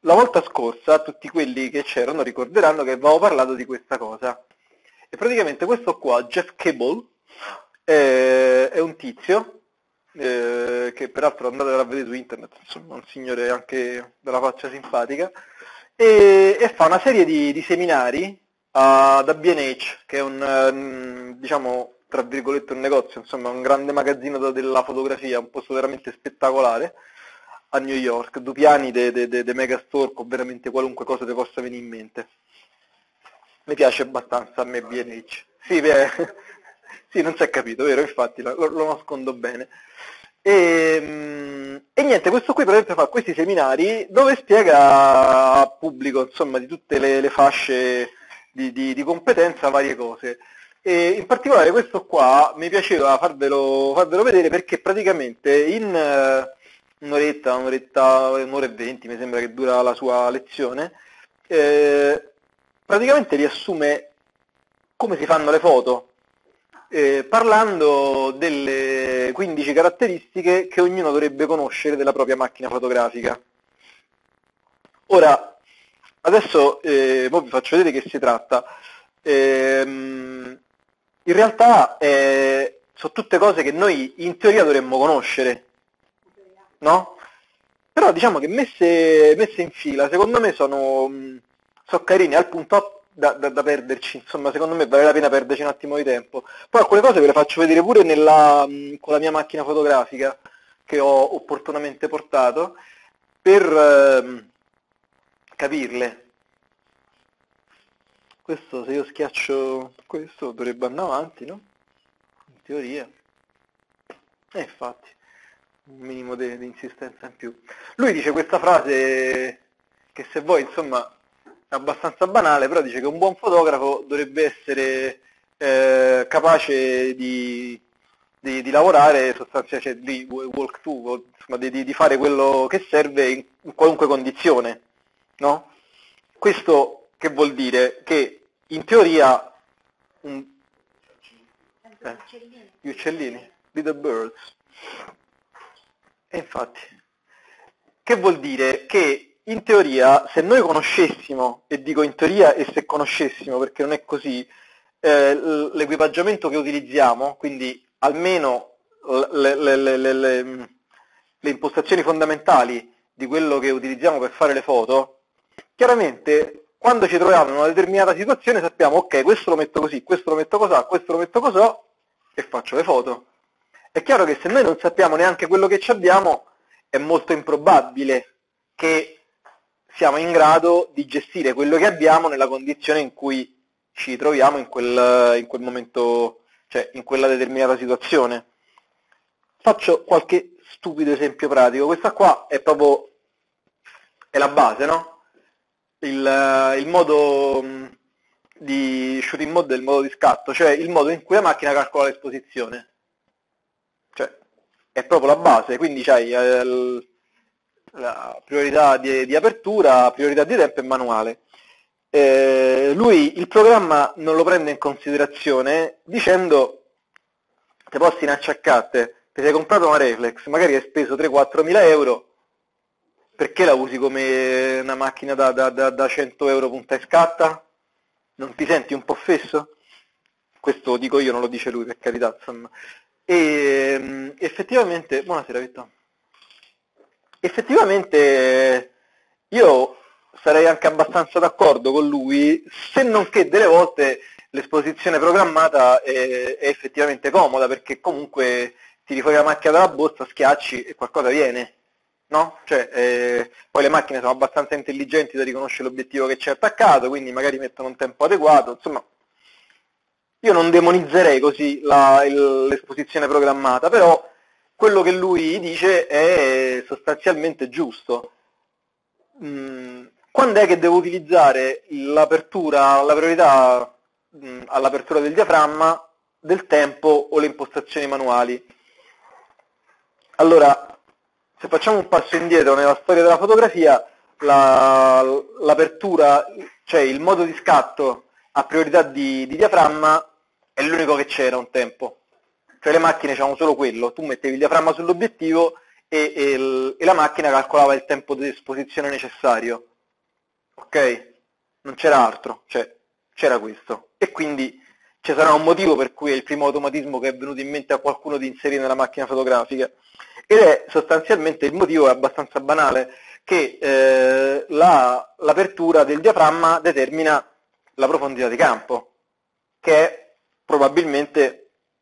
la volta scorsa tutti quelli che c'erano ricorderanno che avevamo parlato di questa cosa. E praticamente questo qua, Jeff Cable, è un tizio che peraltro andate a vedere su internet, insomma, un signore anche dalla faccia simpatica, e fa una serie di seminari da B&H, che è un, diciamo, tra virgolette un negozio, insomma, un grande magazzino della fotografia, un posto veramente spettacolare a New York, due piani de megastore con veramente qualunque cosa ti possa venire in mente. Mi piace abbastanza a me B&H. Sì, sì, non si è capito, vero? Infatti lo nascondo bene. E niente, questo qui per esempio fa questi seminari dove spiega al pubblico, insomma, di tutte le fasce di competenza varie cose. E in particolare questo qua mi piaceva farvelo vedere perché praticamente in un'oretta, un'ora e 20 mi sembra che dura la sua lezione, praticamente riassume come si fanno le foto, parlando delle 15 caratteristiche che ognuno dovrebbe conoscere della propria macchina fotografica. Ora, adesso mo vi faccio vedere che si tratta. In realtà sono tutte cose che noi in teoria dovremmo conoscere, no? Però diciamo che messe in fila, secondo me sono carini al punto da perderci, insomma, secondo me vale la pena perderci un attimo di tempo. Poi alcune cose ve le faccio vedere pure con la mia macchina fotografica che ho opportunamente portato per capirle. Questo, se io schiaccio questo, dovrebbe andare avanti, no? In teoria. Infatti, un minimo di insistenza in più. Lui dice questa frase che se vuoi, insomma, è abbastanza banale, però dice che un buon fotografo dovrebbe essere capace di lavorare sostanzialmente, cioè di walk to, insomma, di fare quello che serve in qualunque condizione, no? Questo che vuol dire? Che in teoria gli uccellini, little birds, e infatti, che vuol dire? Che in teoria se noi conoscessimo, e dico in teoria e se conoscessimo perché non è così, l'equipaggiamento che utilizziamo, quindi almeno le impostazioni fondamentali di quello che utilizziamo per fare le foto, chiaramente quando ci troviamo in una determinata situazione sappiamo ok, questo lo metto così, questo lo metto così, questo lo metto così e faccio le foto. È chiaro che se noi non sappiamo neanche quello che ci abbiamo, è molto improbabile che siamo in grado di gestire quello che abbiamo nella condizione in cui ci troviamo in quel momento, cioè in quella determinata situazione. Faccio qualche stupido esempio pratico. Questa qua è proprio la base, no? Il modo di shooting mode è il modo di scatto, cioè il modo in cui la macchina calcola l'esposizione. Cioè, è proprio la base, quindi c'hai la priorità di apertura, priorità di tempo e manuale. Lui il programma non lo prende in considerazione dicendo te posti in acciaccate, ti sei comprato una reflex, magari hai speso 3-4 mila euro, perché la usi come una macchina da 100 euro punta e scatta? Non ti senti un po' fesso? Questo lo dico io, non lo dice lui, per carità, insomma. E effettivamente, buonasera Vittorio, effettivamente io sarei anche abbastanza d'accordo con lui, se non che delle volte l'esposizione programmata è effettivamente comoda, perché comunque tiri fuori la macchina dalla borsa, schiacci e qualcosa viene, no? Cioè, poi le macchine sono abbastanza intelligenti da riconoscere l'obiettivo che c'è attaccato, quindi magari mettono un tempo adeguato, insomma. Io non demonizzerei così l'esposizione programmata, però quello che lui dice è sostanzialmente giusto. Quando è che devo utilizzare l'apertura, la priorità all'apertura del diaframma, del tempo o le impostazioni manuali? Allora, se facciamo un passo indietro nella storia della fotografia, l'apertura, cioè il modo di scatto a priorità di diaframma è l'unico che c'era un tempo. Cioè le macchine c'erano solo quello, tu mettevi il diaframma sull'obiettivo e la macchina calcolava il tempo di esposizione necessario. ok? Non c'era altro, cioè c'era questo. E quindi ci sarà un motivo per cui è il primo automatismo che è venuto in mente a qualcuno di inserire nella macchina fotografica. Ed è sostanzialmente, il motivo è abbastanza banale, che l'apertura del diaframma determina la profondità di campo, che è probabilmente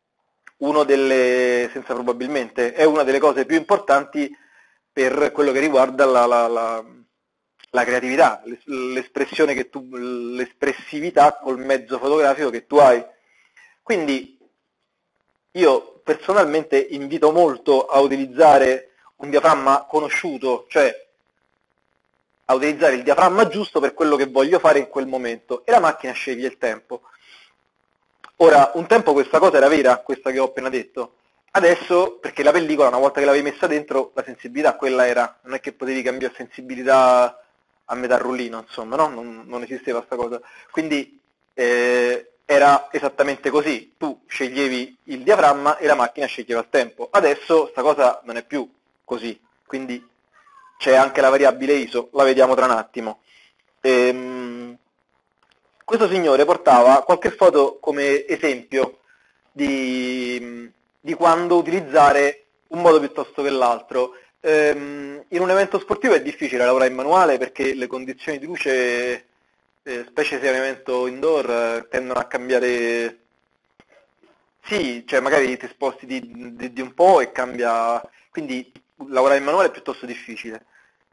senza probabilmente, è una delle cose più importanti per quello che riguarda la creatività, l'espressione che l'espressività col mezzo fotografico che tu hai. Quindi io personalmente invito molto a utilizzare un diaframma conosciuto, cioè a utilizzare il diaframma giusto per quello che voglio fare in quel momento, e la macchina sceglie il tempo. Ora, un tempo questa cosa era vera, questa che ho appena detto. Adesso, perché la pellicola, una volta che l'avevi messa dentro, la sensibilità quella era, non è che potevi cambiare sensibilità a metà rullino, insomma, no? Non esisteva questa cosa. Quindi era esattamente così, tu sceglievi il diaframma e la macchina sceglieva il tempo. Adesso sta cosa non è più così, quindi c'è anche la variabile ISO, la vediamo tra un attimo. Questo signore portava qualche foto come esempio di quando utilizzare un modo piuttosto che l'altro. In un evento sportivo è difficile lavorare in manuale perché le condizioni di luce, specie se è un evento indoor, tendono a cambiare. Sì, cioè magari ti sposti di un po' e cambia, quindi lavorare in manuale è piuttosto difficile.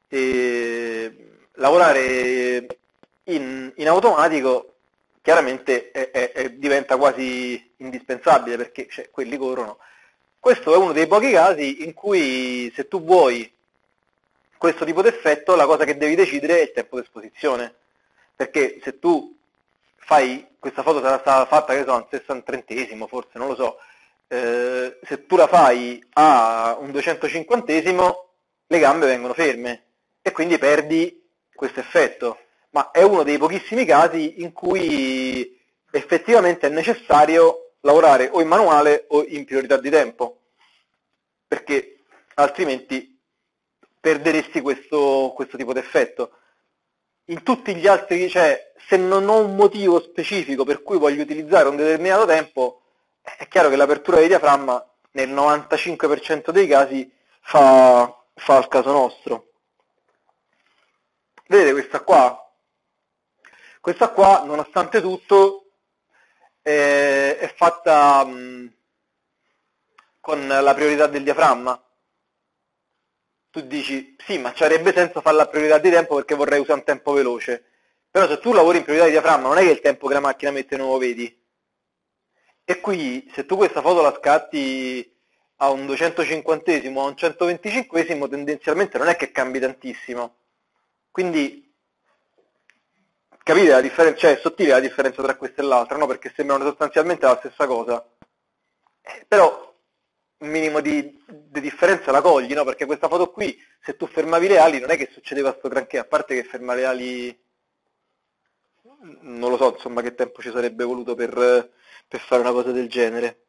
E lavorare in automatico chiaramente diventa quasi indispensabile perché quelli corrono. Questo è uno dei pochi casi in cui se tu vuoi questo tipo di effetto la cosa che devi decidere è il tempo di esposizione, perché se tu fai, questa foto sarà stata fatta che so, a un 63esimo forse, non lo so, se tu la fai a un 250esimo le gambe vengono ferme e quindi perdi questo effetto, ma è uno dei pochissimi casi in cui effettivamente è necessario lavorare o in manuale o in priorità di tempo, perché altrimenti perderesti questo tipo di effetto. In tutti gli altri, cioè, se non ho un motivo specifico per cui voglio utilizzare un determinato tempo, è chiaro che l'apertura di diaframma nel 95% dei casi fa il caso nostro. Vedete questa qua? Questa qua, nonostante tutto, è fatta con la priorità del diaframma. Tu dici, sì, ma c'avrebbe senso fare la priorità di tempo perché vorrei usare un tempo veloce. Però se tu lavori in priorità di diaframma non è che il tempo che la macchina mette non lo vedi. E qui, se tu questa foto la scatti a un 250esimo o a un 125esimo, tendenzialmente non è che cambi tantissimo. Quindi, capite la differenza? Cioè, è sottile la differenza tra questa e l'altra, no? Perché sembrano sostanzialmente la stessa cosa. Però un minimo di differenza la cogli, no? Perché questa foto qui, se tu fermavi le ali, non è che succedeva sto granché, a parte che fermare le ali, non lo so, insomma, che tempo ci sarebbe voluto per fare una cosa del genere.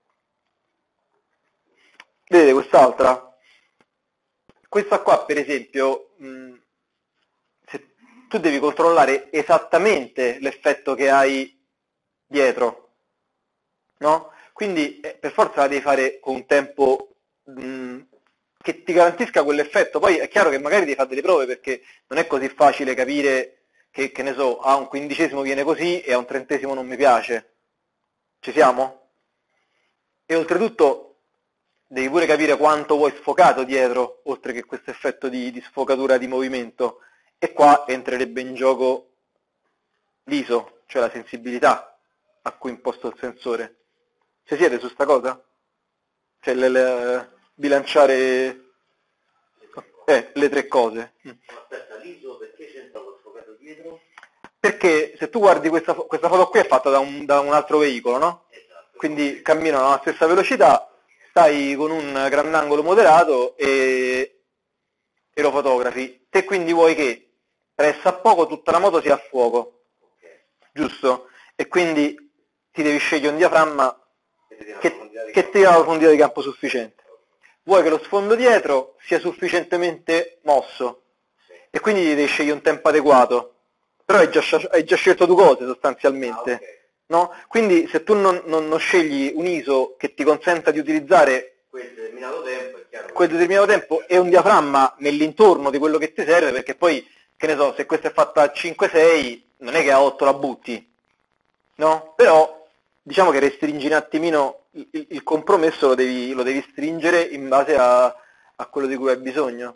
Vedete quest'altra? Questa qua, per esempio, se tu devi controllare esattamente l'effetto che hai dietro, no? Quindi per forza la devi fare con un tempo che ti garantisca quell'effetto. Poi è chiaro che magari devi fare delle prove perché non è così facile capire che ne so, a un 15esimo viene così e a un 30esimo non mi piace. Ci siamo? E oltretutto devi pure capire quanto vuoi sfocato dietro, oltre che questo effetto di sfocatura di movimento. E qua entrerebbe in gioco l'ISO, cioè la sensibilità a cui è imposto il sensore. Ci siete su sta cosa? Cioè bilanciare le tre cose. Aspetta, l'ISO perché c'entra lo sfocato dietro? Perché se tu guardi questa foto qui è fatta da un altro veicolo, no? Esatto. Quindi camminano alla stessa velocità, stai con un grandangolo moderato e lo fotografi. Te quindi vuoi che pressa poco tutta la moto sia a fuoco, giusto? E quindi ti devi scegliere un diaframma che ti dà una profondità di campo sufficiente. Vuoi che lo sfondo dietro sia sufficientemente mosso e quindi devi scegliere un tempo adeguato. però hai già scelto due cose sostanzialmente, ok. no? Quindi se tu non scegli un ISO che ti consenta di utilizzare Quel determinato tempo è chiaro. quel determinato tempo e un diaframma nell'intorno di quello che ti serve, perché poi, che ne so, se questa è fatta a 5-6, non è che a 8 la butti, no? Però diciamo che restringi un attimino il compromesso, lo devi stringere in base a quello di cui hai bisogno.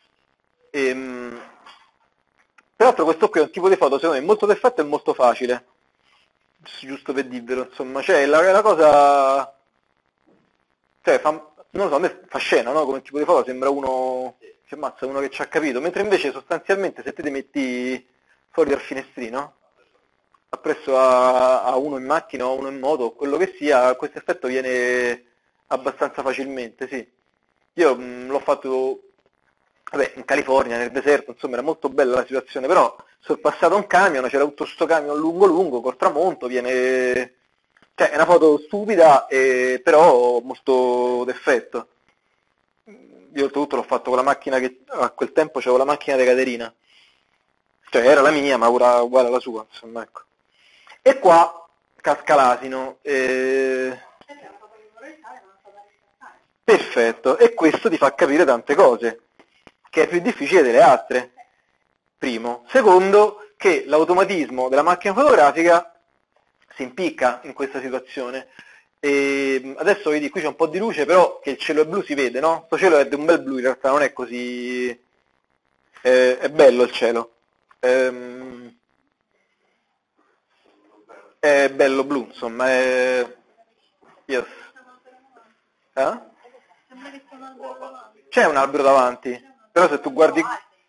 Peraltro questo qui è un tipo di foto secondo me molto perfetto e molto facile, giusto per dirvelo, insomma, cioè la cosa, cioè non lo so, a me fa scena, no? Come tipo di foto sembra uno che ammazza, uno che ci ha capito, mentre invece sostanzialmente se te ti metti fuori dal finestrino, appresso a uno in macchina o uno in moto o quello che sia, questo effetto viene abbastanza facilmente, sì. Io l'ho fatto, vabbè, in California, nel deserto, insomma era molto bella la situazione, però sorpassato un camion, c'era tutto sto camion lungo lungo, col tramonto, viene... Cioè è una foto stupida, però molto d'effetto. Io oltretutto l'ho fatto con la macchina che a quel tempo c'avevo la macchina di Caterina, cioè era la mia ma era uguale alla sua, insomma, ecco. E qua casca l'asino. Perfetto, e questo ti fa capire tante cose, che è più difficile delle altre, primo. Secondo, che l'automatismo della macchina fotografica si impicca in questa situazione. E adesso vedi, qui c'è un po' di luce, però che il cielo è blu si vede, no? Questo cielo è di un bel blu, in realtà non è così... è bello il cielo. È bello blu, insomma, è... Yes. Eh? C'è un albero davanti, però se tu guardi...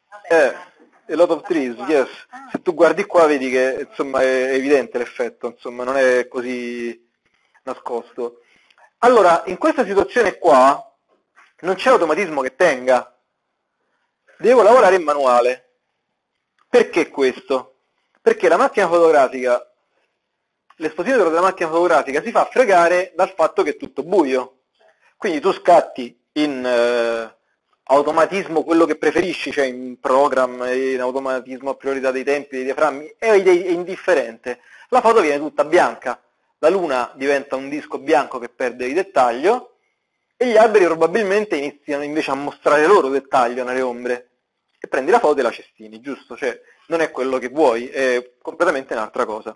a lot of trees, yes. Se tu guardi qua vedi che insomma è evidente l'effetto, insomma non è così nascosto. Allora, in questa situazione qua non c'è automatismo che tenga, devo lavorare in manuale. Perché questo? Perché la macchina fotografica, l'espositore della macchina fotografica si fa fregare dal fatto che è tutto buio. Quindi tu scatti in automatismo quello che preferisci, cioè in program, in automatismo a priorità dei tempi, dei diaframmi, è indifferente. La foto viene tutta bianca, la luna diventa un disco bianco che perde di dettaglio e gli alberi probabilmente iniziano invece a mostrare loro dettaglio nelle ombre. E prendi la foto e la cestini, giusto? Cioè non è quello che vuoi, è completamente un'altra cosa.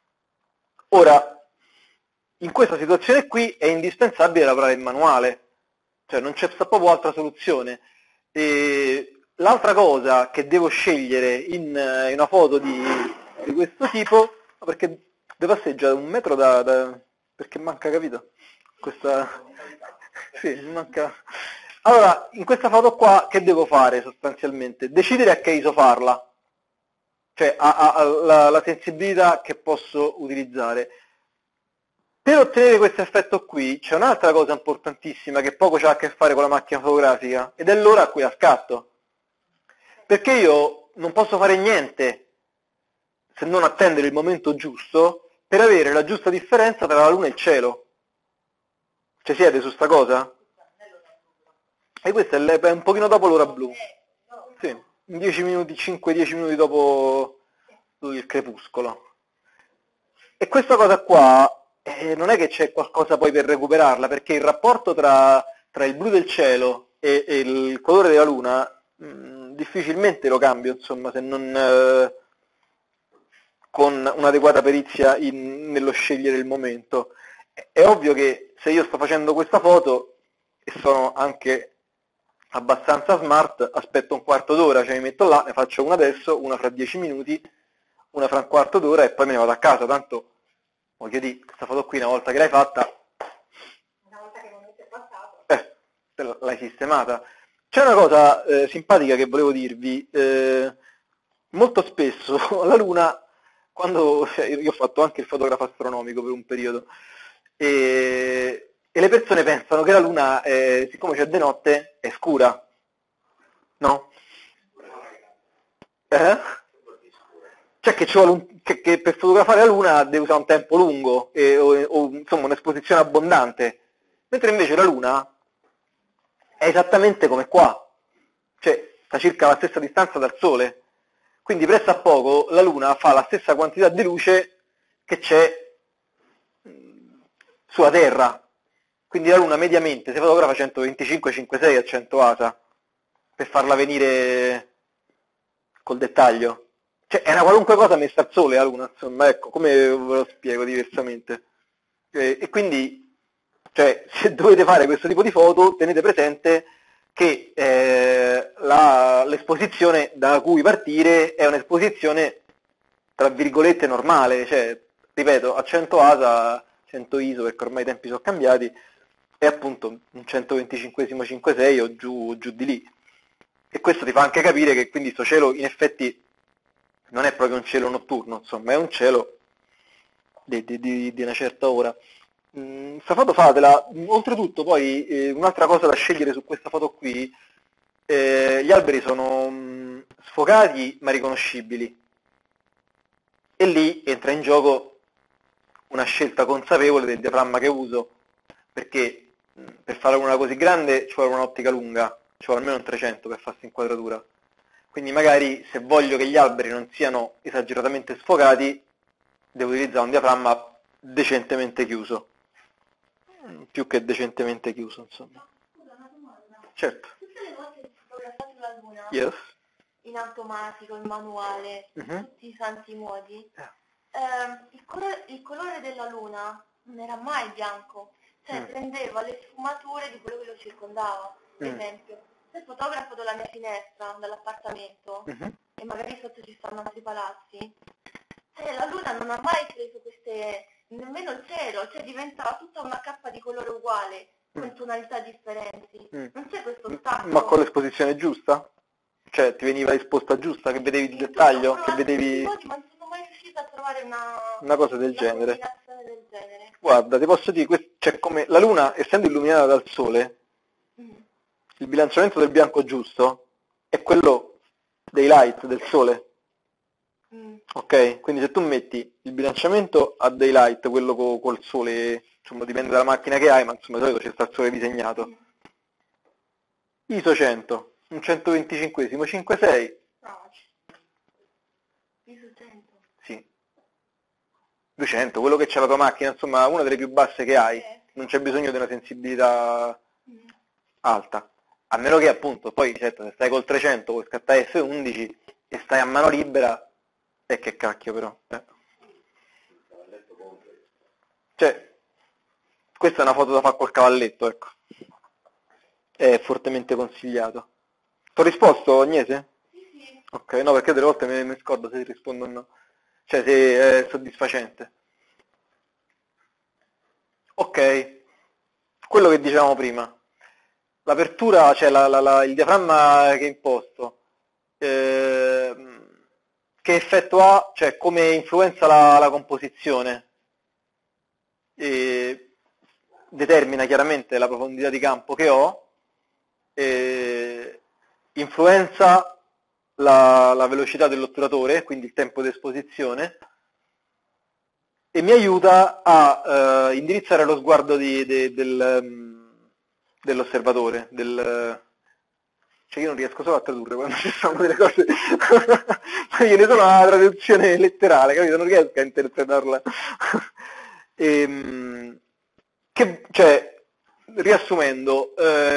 Ora, in questa situazione qui è indispensabile lavorare in manuale, cioè non c'è proprio altra soluzione. L'altra cosa che devo scegliere in una foto di questo tipo, perché devo passeggiare un metro perché manca, capito? Questa... Sì, manca... Allora, in questa foto qua che devo fare sostanzialmente? Decidere a che ISO farla, cioè la sensibilità che posso utilizzare. Per ottenere questo effetto qui c'è un'altra cosa importantissima che poco ha a che fare con la macchina fotografica ed è l'ora a cui la scatto. Perché io non posso fare niente se non attendere il momento giusto per avere la giusta differenza tra la luna e il cielo. Ci siete su sta cosa? E questo è un pochino dopo l'ora blu. Sì, in 10 minuti, 5-10 minuti dopo il crepuscolo. E questa cosa qua non è che c'è qualcosa poi per recuperarla, perché il rapporto tra il blu del cielo e il colore della luna difficilmente lo cambio, insomma, se non con un'adeguata perizia nello scegliere il momento. È ovvio che se io sto facendo questa foto e sono anche abbastanza smart, aspetto un quarto d'ora, cioè mi metto là, ne faccio una adesso, una fra 10 minuti, una fra un quarto d'ora e poi me ne vado a casa, tanto voglio dire, questa foto qui una volta che l'hai fatta, una volta che il momento è passato, l'hai sistemata. C'è una cosa simpatica che volevo dirvi, molto spesso la Luna, quando io ho fatto anche il fotografo astronomico per un periodo, e le persone pensano che la Luna, siccome c'è di notte, è scura, no? Cioè che, che per fotografare la Luna deve usare un tempo lungo o insomma un'esposizione abbondante, mentre invece la Luna è esattamente come qua, cioè sta circa alla stessa distanza dal Sole, Quindi presso a poco la Luna fa la stessa quantità di luce che c'è sulla Terra. Quindi la Luna mediamente si fotografa 125-56 a 100 ASA per farla venire col dettaglio. Cioè è una qualunque cosa messa al sole la Luna, insomma, ecco, come ve lo spiego diversamente. E quindi, cioè, se dovete fare questo tipo di foto, tenete presente che l'esposizione da cui partire è un'esposizione, tra virgolette, normale, cioè, ripeto, a 100 ASA, 100 ISO, perché ormai i tempi sono cambiati, è appunto un 125esimo 5.6 o giù di lì. E questo ti fa anche capire che quindi questo cielo in effetti non è proprio un cielo notturno, insomma, è un cielo di una certa ora. Questa foto fatela, oltretutto poi un'altra cosa da scegliere su questa foto qui, gli alberi sono sfocati ma riconoscibili, e lì entra in gioco una scelta consapevole del diaframma che uso, perché per fare una così grande ci vuole un'ottica lunga, ci vuole almeno un 300 per fare questa inquadratura. Quindi magari se voglio che gli alberi non siano esageratamente sfocati, devo utilizzare un diaframma decentemente chiuso. Più che decentemente chiuso, insomma. Scusa, una domanda. Certo. Tutte le volte che fotografate la Luna, Yes. in automatico, in manuale, Mhm. tutti i santi modi, il colore della Luna non era mai bianco, cioè prendeva le sfumature di quello che lo circondava. Per esempio, se fotografo dalla mia finestra, dall'appartamento, Mhm. e magari sotto ci stanno altri palazzi, la Luna non ha mai preso queste, nemmeno il cielo, cioè diventava tutta una cappa di colore uguale, con tonalità differenti. Non c'è questo stacco. Ma con l'esposizione giusta? Cioè ti veniva esposta giusta, che vedevi il In dettaglio, tutto, che vedevi ma non sono mai riuscita a trovare una cosa del genere. combinazione del genere. Guarda, ti posso dire, cioè come la Luna, essendo illuminata dal Sole, il bilanciamento del bianco giusto è quello dei light del Sole. Ok? Quindi se tu metti il bilanciamento a daylight, quello col sole, insomma dipende dalla macchina che hai, ma insomma di solito c'è sta il sole disegnato. ISO 100, un 125esimo 5.6, ISO 100. sì. 200, quello che c'è la tua macchina, insomma una delle più basse che hai, non c'è bisogno di una sensibilità alta. A meno che appunto, poi certo se stai col 300 puoi scattare F11 e stai a mano libera, e che cacchio però. Cioè, questa è una foto da fare col cavalletto, ecco. È fortemente consigliato. Ti ho risposto, Agnese? Sì. Ok, no, perché delle volte mi scordo se rispondo o no. Cioè, se è soddisfacente. Ok, quello che dicevamo prima. L'apertura, cioè il diaframma che è imposto, che effetto ha, cioè come influenza la composizione, determina chiaramente la profondità di campo che ho, influenza la velocità dell'otturatore, quindi il tempo di esposizione, e mi aiuta a indirizzare lo sguardo dell'osservatore, cioè io non riesco solo a tradurre quando ci sono delle cose, ma io ne sono una traduzione letterale, capito? Non riesco a interpretarla. Cioè, riassumendo,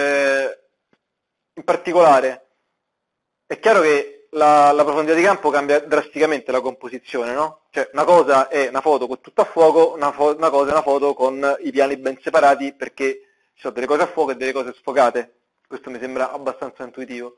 in particolare, è chiaro che la profondità di campo cambia drasticamente la composizione, no? Cioè una cosa è una foto con tutto a fuoco, una cosa è una foto con i piani ben separati perché ci sono delle cose a fuoco e delle cose sfocate. Questo mi sembra abbastanza intuitivo.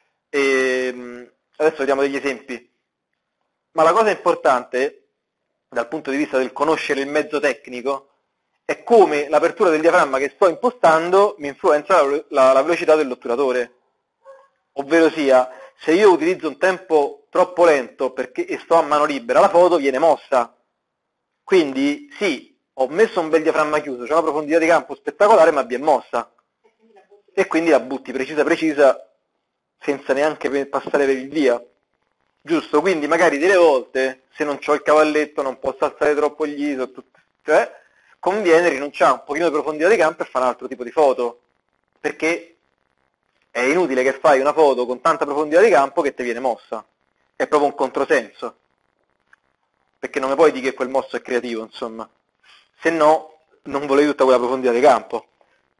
Adesso vediamo degli esempi. Ma la cosa importante, dal punto di vista del conoscere il mezzo tecnico, è come l'apertura del diaframma che sto impostando mi influenza la velocità dell'otturatore. Ovvero sia, se io utilizzo un tempo troppo lento e sto a mano libera, la foto viene mossa. Quindi sì, ho messo un bel diaframma chiuso, c'è una profondità di campo spettacolare, ma viene mossa. E quindi la butti precisa, senza neanche passare per il via. Giusto? Quindi magari delle volte, se non ho il cavalletto, non posso alzare troppo gli ISO, cioè conviene rinunciare a un pochino di profondità di campo e fare un altro tipo di foto. Perché è inutile che fai una foto con tanta profondità di campo che ti viene mossa. è proprio un controsenso, perché non mi puoi dire che quel mosso è creativo, insomma, se no non volevi tutta quella profondità di campo.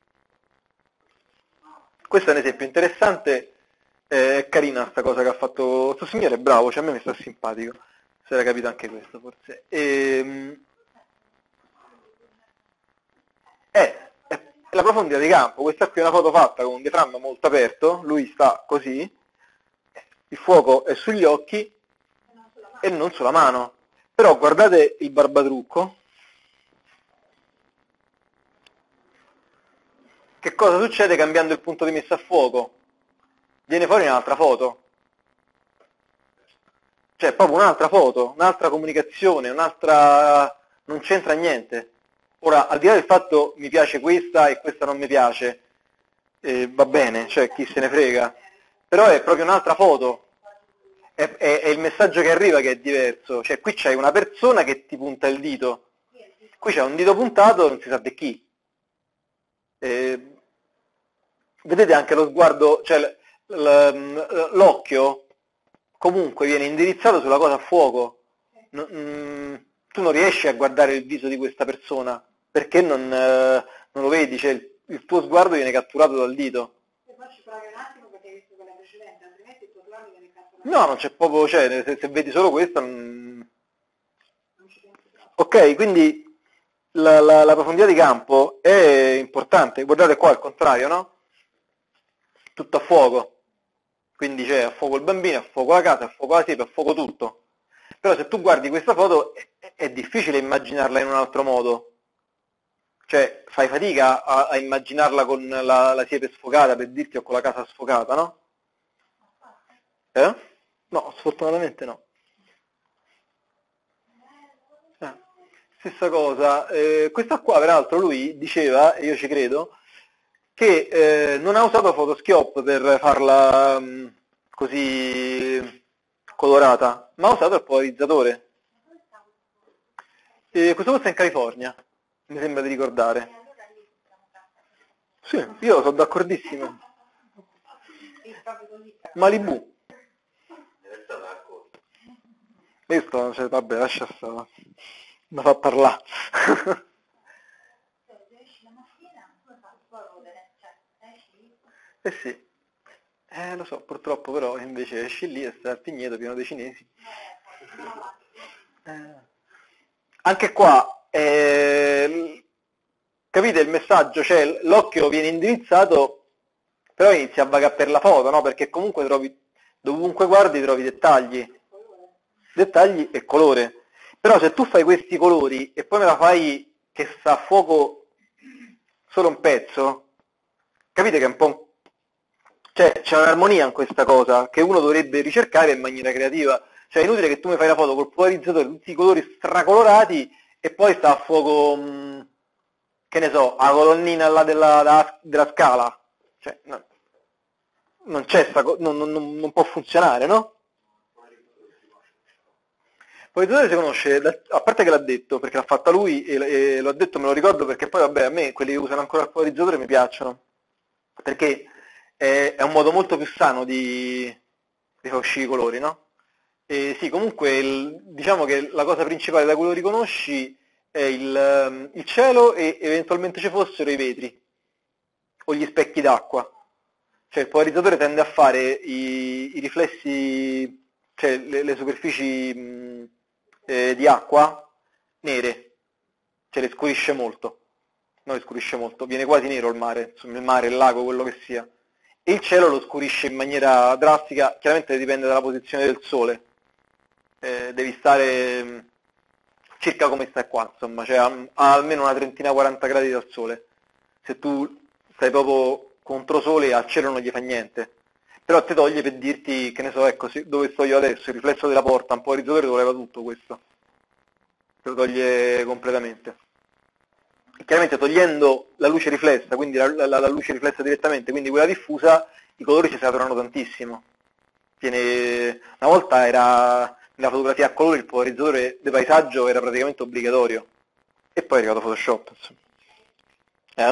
Questo è un esempio interessante, è carina sta cosa che ha fatto questo signore, è bravo, cioè a me mi sta simpatico, si era capito anche questo forse. È la profondità di campo, questa qui è una foto fatta con un diaframma molto aperto, lui sta così, il fuoco è sugli occhi e non sulla mano. Però guardate il barbatrucco, che cosa succede cambiando il punto di messa a fuoco? Viene fuori un'altra foto. Cioè proprio un'altra foto, un'altra comunicazione, un'altra... non c'entra niente. Ora, al di là del fatto mi piace questa e questa non mi piace, va bene, cioè chi se ne frega, però è proprio un'altra foto, è il messaggio che arriva che è diverso, cioè qui c'hai una persona che ti punta il dito, qui c'è un dito puntato non si sa di chi. Vedete anche lo sguardo, cioè l'occhio comunque viene indirizzato sulla cosa a fuoco. Tu non riesci a guardare il viso di questa persona perché non lo vedi, cioè il tuo sguardo viene catturato dal dito. No, non c'è proprio, cioè, se vedi solo questo ok, quindi la profondità di campo è importante. Guardate qua al contrario, no? Tutto a fuoco. Quindi c'è a fuoco il bambino, a fuoco la casa, a fuoco la siepe, a fuoco tutto. Però se tu guardi questa foto è difficile immaginarla in un altro modo. Cioè fai fatica a immaginarla con la siepe sfocata, per dirti, o con la casa sfocata, no? No, sfortunatamente no. Stessa cosa. Questa qua peraltro lui diceva, e io ci credo, che non ha usato Photoshop per farla così colorata, ma ha usato il polarizzatore. Questo posto è in California, mi sembra di ricordare. Sì, io sono d'accordissimo. Malibu. Questo, cioè, vabbè, lascia stare. Mi fa parlare. Eh sì, lo so, purtroppo però invece esci lì e stai al Pigneto pieno dei cinesi. Anche qua, capite il messaggio? Cioè l'occhio viene indirizzato, però inizia a vagare per la foto, no? Perché comunque trovi, dovunque guardi trovi dettagli e colore. Però se tu fai questi colori e poi me la fai che sta a fuoco solo un pezzo, capite che è un po'... Cioè c'è un'armonia in questa cosa che uno dovrebbe ricercare in maniera creativa. Cioè è inutile che tu mi fai la foto col polarizzatore, tutti i colori stracolorati e poi sta a fuoco, che ne so, la colonnina là della scala. Cioè, no, non c'è non può funzionare, no? Il polarizzatore si conosce, a parte che l'ha detto, perché l'ha fatta lui e l'ho detto, me lo ricordo perché poi vabbè a me quelli che usano ancora il polarizzatore mi piacciono, perché è un modo molto più sano di far uscire i colori, no? E sì, comunque diciamo che la cosa principale da cui lo riconosci è il cielo e eventualmente ci fossero i vetri o gli specchi d'acqua. Cioè il polarizzatore tende a fare i riflessi, cioè le superfici di acqua nere, cioè le scurisce molto, non le scurisce molto, viene quasi nero il mare, insomma il mare, il lago, quello che sia. E il cielo lo scurisce in maniera drastica, chiaramente dipende dalla posizione del sole, devi stare circa come stai qua, insomma, cioè a almeno una trentina, 40 gradi dal sole. Se tu stai proprio contro sole al cielo non gli fa niente, però ti toglie per dirti, che ne so, ecco, dove sto io adesso, il riflesso della porta, un po' di polarizzatore lo leva tutto questo, te lo toglie completamente. E chiaramente togliendo la luce riflessa, quindi la luce riflessa direttamente, quindi quella diffusa, i colori si saturano tantissimo. Una volta era nella fotografia a colori il polarizzatore di paesaggio era praticamente obbligatorio, e poi è arrivato Photoshop, insomma.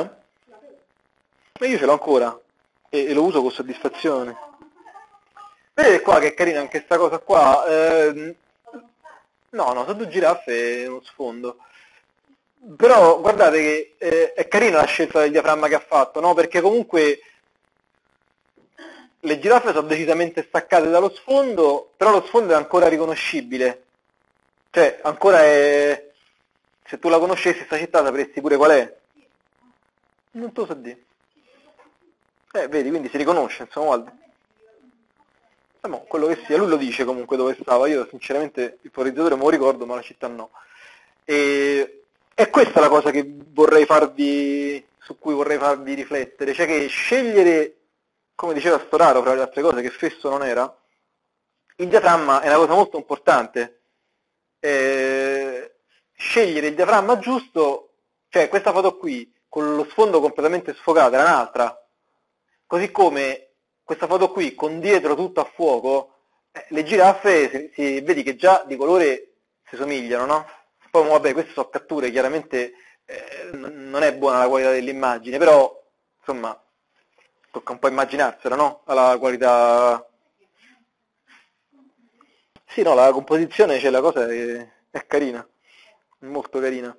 Ma io ce l'ho ancora e lo uso con soddisfazione. Vedete qua che è carina anche questa cosa qua? No, sono due giraffe e uno sfondo. Però guardate che è carina la scelta del diaframma che ha fatto, no? Perché comunque le giraffe sono decisamente staccate dallo sfondo, però lo sfondo è ancora riconoscibile. Cioè, ancora è... Se tu la conoscessi questa città sapresti pure qual è. Non te lo so dire. Vedi, quindi si riconosce, insomma, guarda. Quello che sia, lui lo dice comunque dove stava, io sinceramente il polarizzatore me lo ricordo, ma la città no. E è questa la cosa che su cui vorrei farvi riflettere, cioè che scegliere, come diceva Storaro, fra le altre cose che Fesso non era, il diaframma è una cosa molto importante. Scegliere il diaframma giusto, cioè questa foto qui, con lo sfondo completamente sfocato, era un'altra. Così come questa foto qui, con dietro tutto a fuoco, le giraffe vedi che già di colore si somigliano, no? Poi vabbè, queste sono catture, chiaramente non è buona la qualità dell'immagine, però insomma tocca un po' immaginarsela, no? Alla qualità... Sì, no, la composizione, cioè la cosa è carina, è molto carina.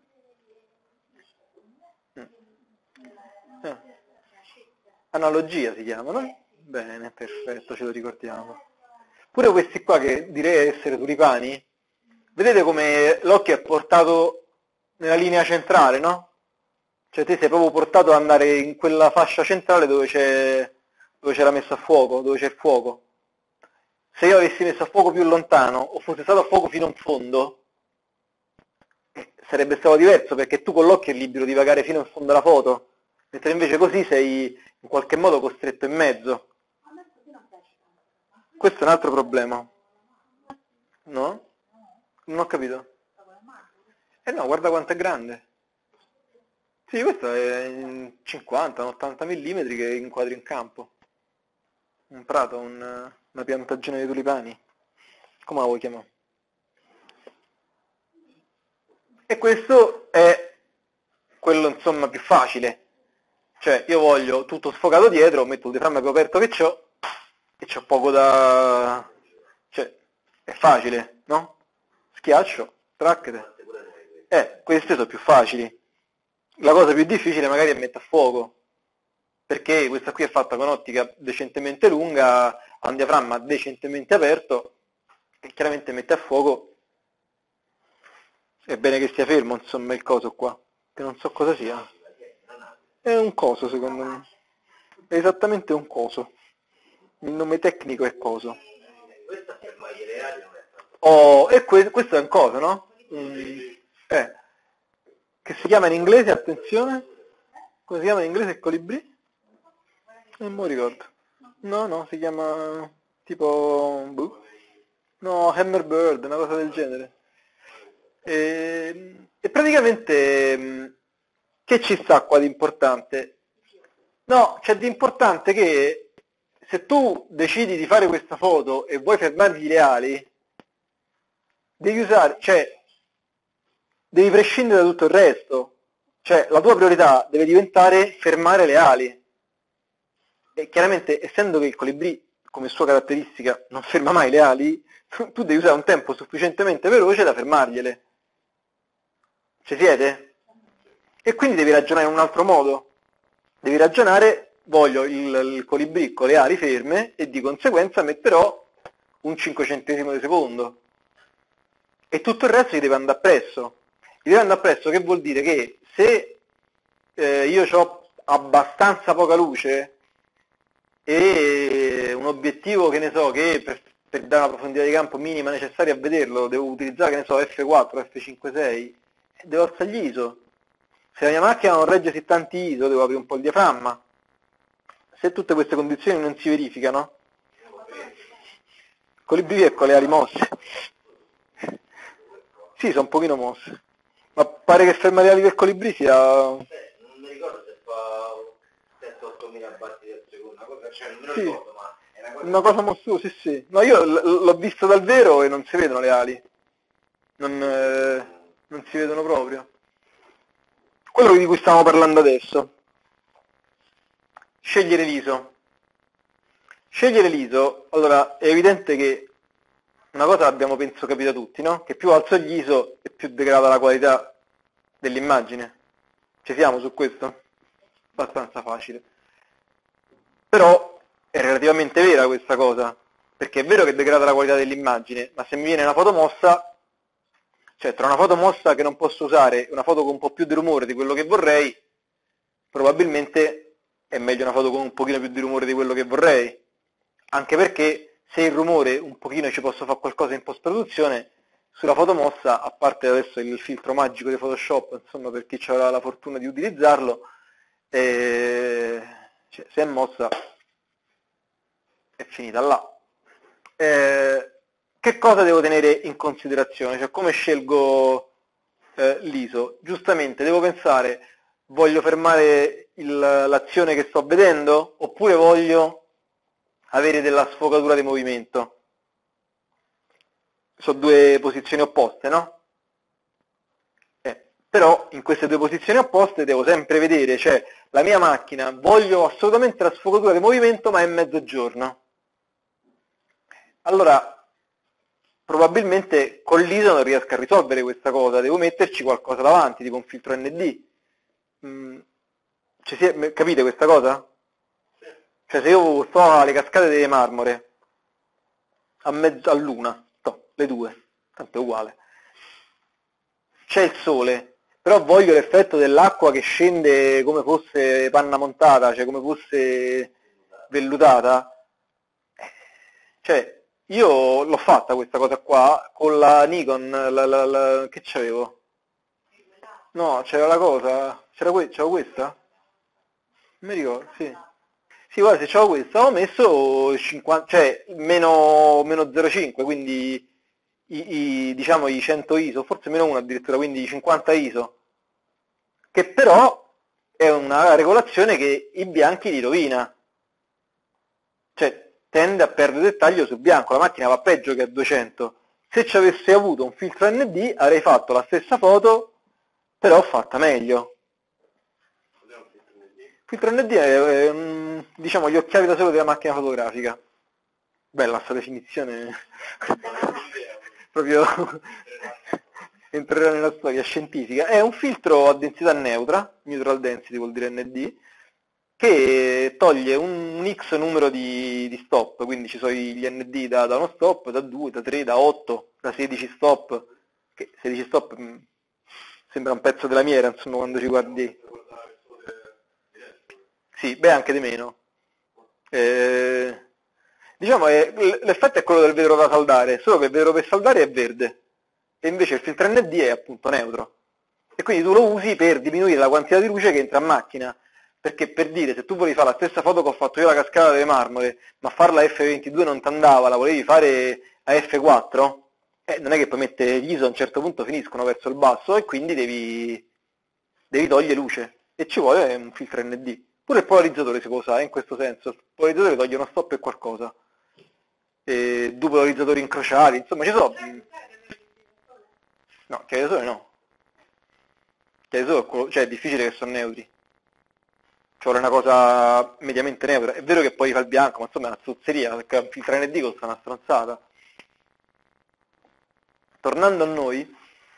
Analogia si chiama, no? Bene, perfetto, ce lo ricordiamo. Pure questi qua che direi essere tulipani, vedete come l'occhio è portato nella linea centrale, no? Cioè te sei proprio portato ad andare in quella fascia centrale dove c'è la messa a fuoco, dove c'è il fuoco. Se io avessi messo a fuoco più lontano o fosse stato a fuoco fino in fondo, sarebbe stato diverso perché tu con l'occhio è libero di vagare fino in fondo alla foto, mentre invece così sei in qualche modo costretto in mezzo. Questo è un altro problema. No? Non ho capito. No, guarda quanto è grande. Sì, questo è in 50-80 mm che inquadri in campo. Un prato, una piantagione di tulipani. Come la vuoi chiamare? E questo è quello insomma più facile. Cioè io voglio tutto sfocato dietro, metto il diaframma più aperto che c'ho e c'ho poco da... cioè è facile, no? Schiaccio, tracchete. Queste sono più facili. La cosa più difficile magari è mettere a fuoco, perché questa qui è fatta con ottica decentemente lunga, ha un diaframma decentemente aperto e chiaramente mette a fuoco. È bene che stia fermo, insomma, il coso qua, che non so cosa sia. È un coso, secondo me. È esattamente un coso. Il nome tecnico è coso. Oh, e questo è un coso, no? Che si chiama in inglese, attenzione. Come si chiama in inglese il colibrì? Non mi ricordo. No, si chiama tipo... No, Hammerbird, una cosa del genere. E praticamente che ci sta qua di importante? No, c'è di importante che se tu decidi di fare questa foto e vuoi fermargli le ali, devi usare, cioè, devi prescindere da tutto il resto. Cioè, la tua priorità deve diventare fermare le ali. E chiaramente, essendo che il colibrì, come sua caratteristica, non ferma mai le ali, tu devi usare un tempo sufficientemente veloce da fermargliele. Ci siete? E quindi devi ragionare in un altro modo. Devi ragionare, voglio il colibrì con le ali ferme e di conseguenza metterò un 500esimo di secondo. E tutto il resto gli deve andare appresso. Gli deve andare appresso che vuol dire che se io ho abbastanza poca luce e un obiettivo, che ne so, che per dare una profondità di campo minima necessaria a vederlo, devo utilizzare, che ne so, F4, F5.6, devo alzare gli ISO. Se la mia macchina non regge sì tanti ISO, devo aprire un po' il diaframma. Se tutte queste condizioni non si verificano, con l'IBV e con le ali mosse. Sì, sono un pochino mosse. Ma pare che fermare le ali del colibrì sia... non mi ricordo se fa 7-8 mila battiti al secondo, una cosa, cioè non me lo ricordo, ma è una cosa mostruosa, sì. No, io l'ho visto dal vero e non si vedono le ali. Non si vedono proprio. Quello di cui stiamo parlando adesso. Scegliere l'ISO. Scegliere l'ISO, allora è evidente che una cosa l'abbiamo penso capita tutti, no? Che più alzo l'ISO e più degrada la qualità dell'immagine. Ci siamo su questo? Abbastanza facile. Però è relativamente vera questa cosa, perché è vero che degrada la qualità dell'immagine, ma se mi viene una foto mossa, cioè tra una foto mossa che non posso usare e una foto con un po' più di rumore di quello che vorrei, probabilmente è meglio una foto con un pochino più di rumore di quello che vorrei, anche perché se il rumore un pochino ci posso fare qualcosa in post-produzione, sulla foto mossa, a parte adesso il filtro magico di Photoshop, insomma per chi avrà la fortuna di utilizzarlo, cioè, se è mossa è finita là. Che cosa devo tenere in considerazione? Cioè come scelgo l'ISO? Giustamente devo pensare, voglio fermare l'azione che sto vedendo oppure voglio avere della sfocatura di movimento? Sono due posizioni opposte, no? Però in queste due posizioni opposte devo sempre vedere, cioè la mia macchina voglio assolutamente la sfocatura di movimento ma è mezzogiorno. Allora probabilmente con l'ISO non riesco a risolvere questa cosa, devo metterci qualcosa davanti, tipo un filtro ND. Capite questa cosa? Cioè se io sto alle cascate delle Marmore a luna, le due, tanto è uguale, c'è il sole, però voglio l'effetto dell'acqua che scende come fosse panna montata, cioè come fosse vellutata. Cioè io l'ho fatta questa cosa qua con la Nikon, che c'avevo? No, c'era la cosa, c'avevo questa? Non mi ricordo, sì. Sì, guarda, se c'avevo questa, ho messo 50, cioè meno 0,5, quindi diciamo i 100 ISO, forse meno 1 addirittura, quindi i 50 ISO, che però è una regolazione che i bianchi li rovina, cioè tende a perdere dettaglio sul bianco, la macchina va peggio che a 200. Se ci avessi avuto un filtro ND avrei fatto la stessa foto, però fatta meglio. Il filtro ND è diciamo gli occhiali da sole della macchina fotografica. Bella sta definizione, proprio entrerà nella storia scientifica. È un filtro a densità neutra, neutral density vuol dire ND, che toglie un X numero di stop, quindi ci sono gli ND da uno stop, da 2, da 3, da 8, da 16 stop, che 16 stop sembra un pezzo della miera, insomma, quando ci guardi. Sì, beh, anche di meno. Diciamo che l'effetto è quello del vetro da saldare, solo che il vetro per saldare è verde, e invece il filtro ND è appunto neutro. E quindi tu lo usi per diminuire la quantità di luce che entra in macchina. Perché per dire, se tu volevi fare la stessa foto che ho fatto io alla cascata delle Marmore, ma farla F22 non ti andava, la volevi fare a F4, non è che poi gli ISO a un certo punto finiscono verso il basso e quindi devi togliere luce. E ci vuole un filtro ND. Pure il polarizzatore si può usare in questo senso. Il polarizzatore toglie uno stop e qualcosa. Due polarizzatori incrociati, insomma ci sono. No, chiarisole no. Chiarisole cioè è difficile che sono neutri. Ci vuole una cosa mediamente neutra. È vero che poi fa il bianco, ma insomma è una zozzeria, perché un filtro ND costa una stronzata. Tornando a noi,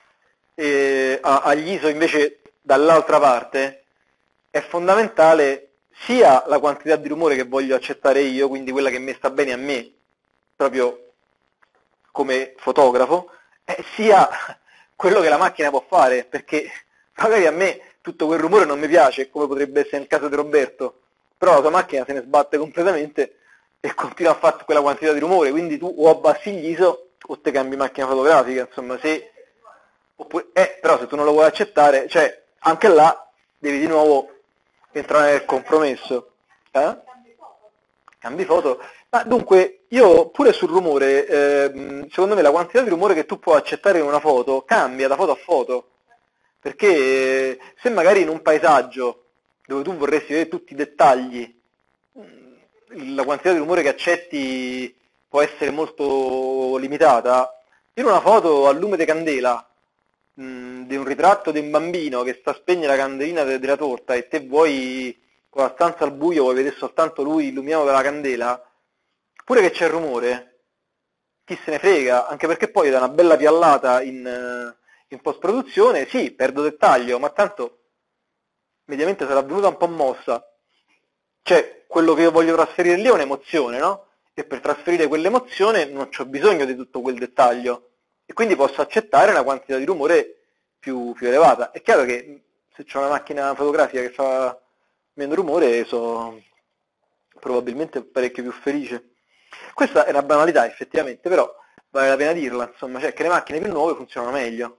agli ISO invece dall'altra parte, è fondamentale sia la quantità di rumore che voglio accettare io, quindi quella che mi sta bene a me, proprio come fotografo, sia quello che la macchina può fare, perché magari a me tutto quel rumore non mi piace, come potrebbe essere nel caso di Roberto, però la tua macchina se ne sbatte completamente e continua a fare quella quantità di rumore, quindi tu o abbassi gli ISO o te cambi macchina fotografica, insomma, però se tu non lo vuoi accettare, cioè anche là devi di nuovo entrare nel compromesso. Cambi foto. Ma dunque, io pure sul rumore, secondo me la quantità di rumore che tu puoi accettare in una foto cambia da foto a foto. Perché se magari in un paesaggio dove tu vorresti vedere tutti i dettagli, la quantità di rumore che accetti può essere molto limitata, in una foto a lume di candela di un ritratto di un bambino che sta a spegnere la candelina della torta e te vuoi con la stanza al buio, vuoi vedere soltanto lui illuminato dalla candela, pure che c'è il rumore, chi se ne frega, anche perché poi da una bella piallata in post-produzione, sì, perdo dettaglio, ma tanto mediamente sarà venuta un po' mossa. Cioè, quello che io voglio trasferire lì è un'emozione, no? E per trasferire quell'emozione non c'ho bisogno di tutto quel dettaglio. E quindi posso accettare una quantità di rumore più elevata. È chiaro che se c'è una macchina fotografica che fa meno rumore, sono probabilmente parecchio più felice. Questa è una banalità effettivamente, però vale la pena dirla, insomma, cioè che le macchine più nuove funzionano meglio.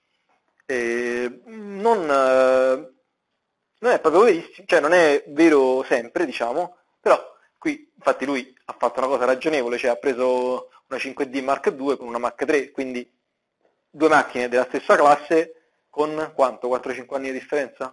Non è proprio verissimo, cioè non è vero sempre, diciamo, però qui infatti lui ha fatto una cosa ragionevole, cioè ha preso una 5D Mark II con una Mark III, quindi due macchine della stessa classe con quanto? 4-5 anni di differenza?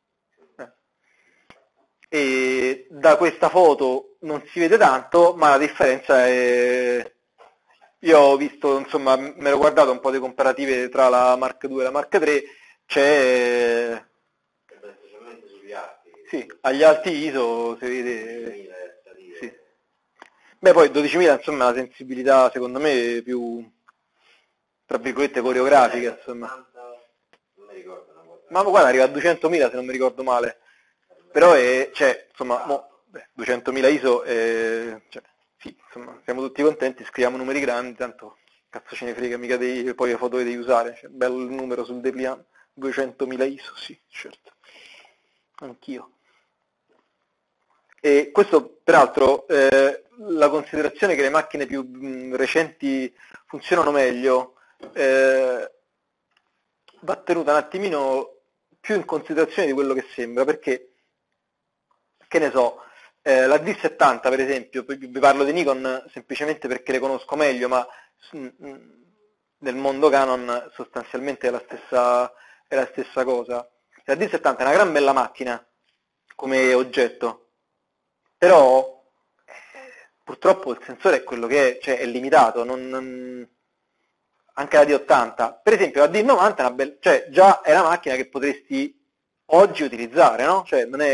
E da questa foto non si vede tanto, ma la differenza è... Io ho visto, insomma, me l'ho guardato un po' di comparative tra la Mark II e la Mark III, c'è... Specialmente sugli archi. Sì, agli alti ISO si vede... 12.000 Sì. Beh, poi 12.000 insomma è una sensibilità secondo me più, tra virgolette, coreografica, insomma. Non mi ricordo una cosa. Ma guarda, arriva a 200.000 se non mi ricordo male. Però è, cioè, insomma, 200.000 ISO, cioè, sì, insomma, siamo tutti contenti, scriviamo numeri grandi, tanto cazzo ce ne frega mica poi le foto che devi usare, cioè, bello il numero sul dépliant, 200.000 ISO, sì, certo, anch'io. E questo, peraltro, la considerazione che le macchine più recenti funzionano meglio, va tenuta un attimino più in considerazione di quello che sembra, perché che ne so, la D70 per esempio, vi parlo di Nikon semplicemente perché le conosco meglio, ma nel mondo Canon sostanzialmente è la stessa cosa. La D70 è una gran bella macchina come oggetto, però purtroppo il sensore è quello che è, cioè è limitato, anche la D80. Per esempio la D90 è cioè, già è una macchina che potresti oggi utilizzare, no? Cioè non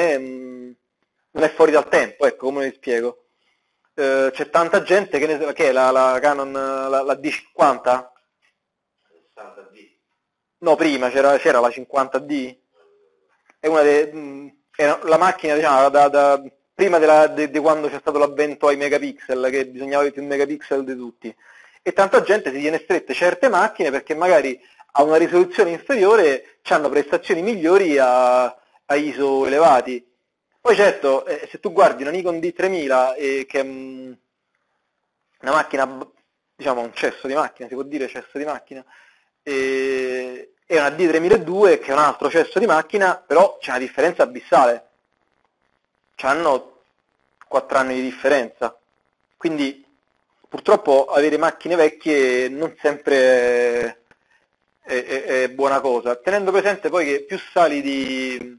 è fuori dal tempo, ecco, come vi spiego. C'è tanta gente che è la Canon, la D50? 60D. No, prima c'era la 50D. È una era la macchina, diciamo, prima di quando c'è stato l'avvento ai megapixel, che bisognava più megapixel di tutti. E tanta gente si tiene strette certe macchine perché magari a una risoluzione inferiore hanno prestazioni migliori a ISO elevati. Poi certo, se tu guardi una Nikon D3000, che è una macchina, diciamo un cesso di macchina, si può dire cesso di macchina, e una D3002 che è un altro cesso di macchina, però c'è una differenza abissale. Hanno 4 anni di differenza. Quindi purtroppo avere macchine vecchie non sempre è buona cosa, tenendo presente poi che più sali di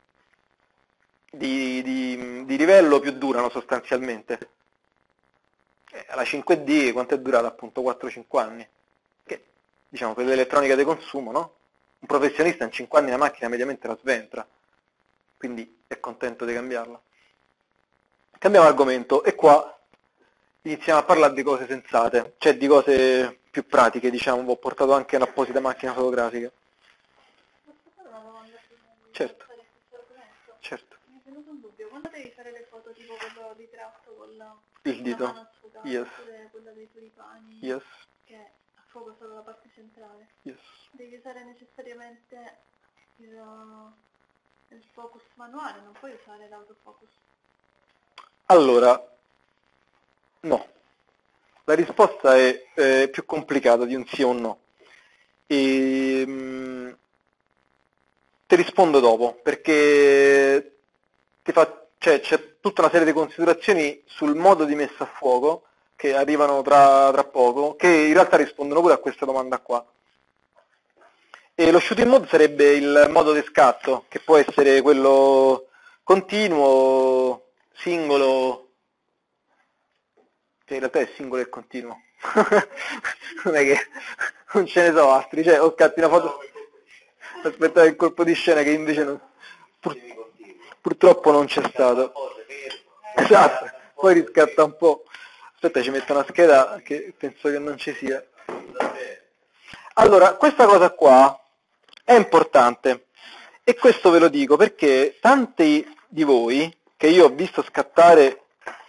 livello più durano sostanzialmente. La 5D quanto è durata? Appunto 4-5 anni, che diciamo per l'elettronica di consumo, no? Un professionista in 5 anni la macchina mediamente la sventra, quindi è contento di cambiarla. Cambiamo argomento e qua iniziamo a parlare di cose sensate, cioè di cose più pratiche, diciamo. Ho portato anche un'apposita macchina fotografica. Posso fare una domanda Certo. su questo argomento? Certo. Mi è venuto un dubbio, quando devi fare le foto tipo quello ritratto con Il dito. la mano asciugata, Yes. oppure quella dei tulipani, Yes. che a fuoco solo la parte centrale, Yes. devi usare necessariamente il focus manuale, non puoi usare l'autofocus. Allora, no. La risposta è più complicata di un sì o un no. Ti rispondo dopo, perché c'è tutta una serie di considerazioni sul modo di messa a fuoco che arrivano tra poco, che in realtà rispondono pure a questa domanda qua. E lo shooting mode sarebbe il modo di scatto, che può essere quello continuo, singolo, cioè in realtà è singolo e continuo. Non è che non ce ne so altri, cioè o scatti una foto, aspettare il colpo di scena che invece purtroppo non c'è stato. Esatto, poi riscatta un po'. Aspetta, ci metto una scheda che penso che non ci sia. Allora, questa cosa qua è importante e questo ve lo dico perché tanti di voi che io ho visto scattare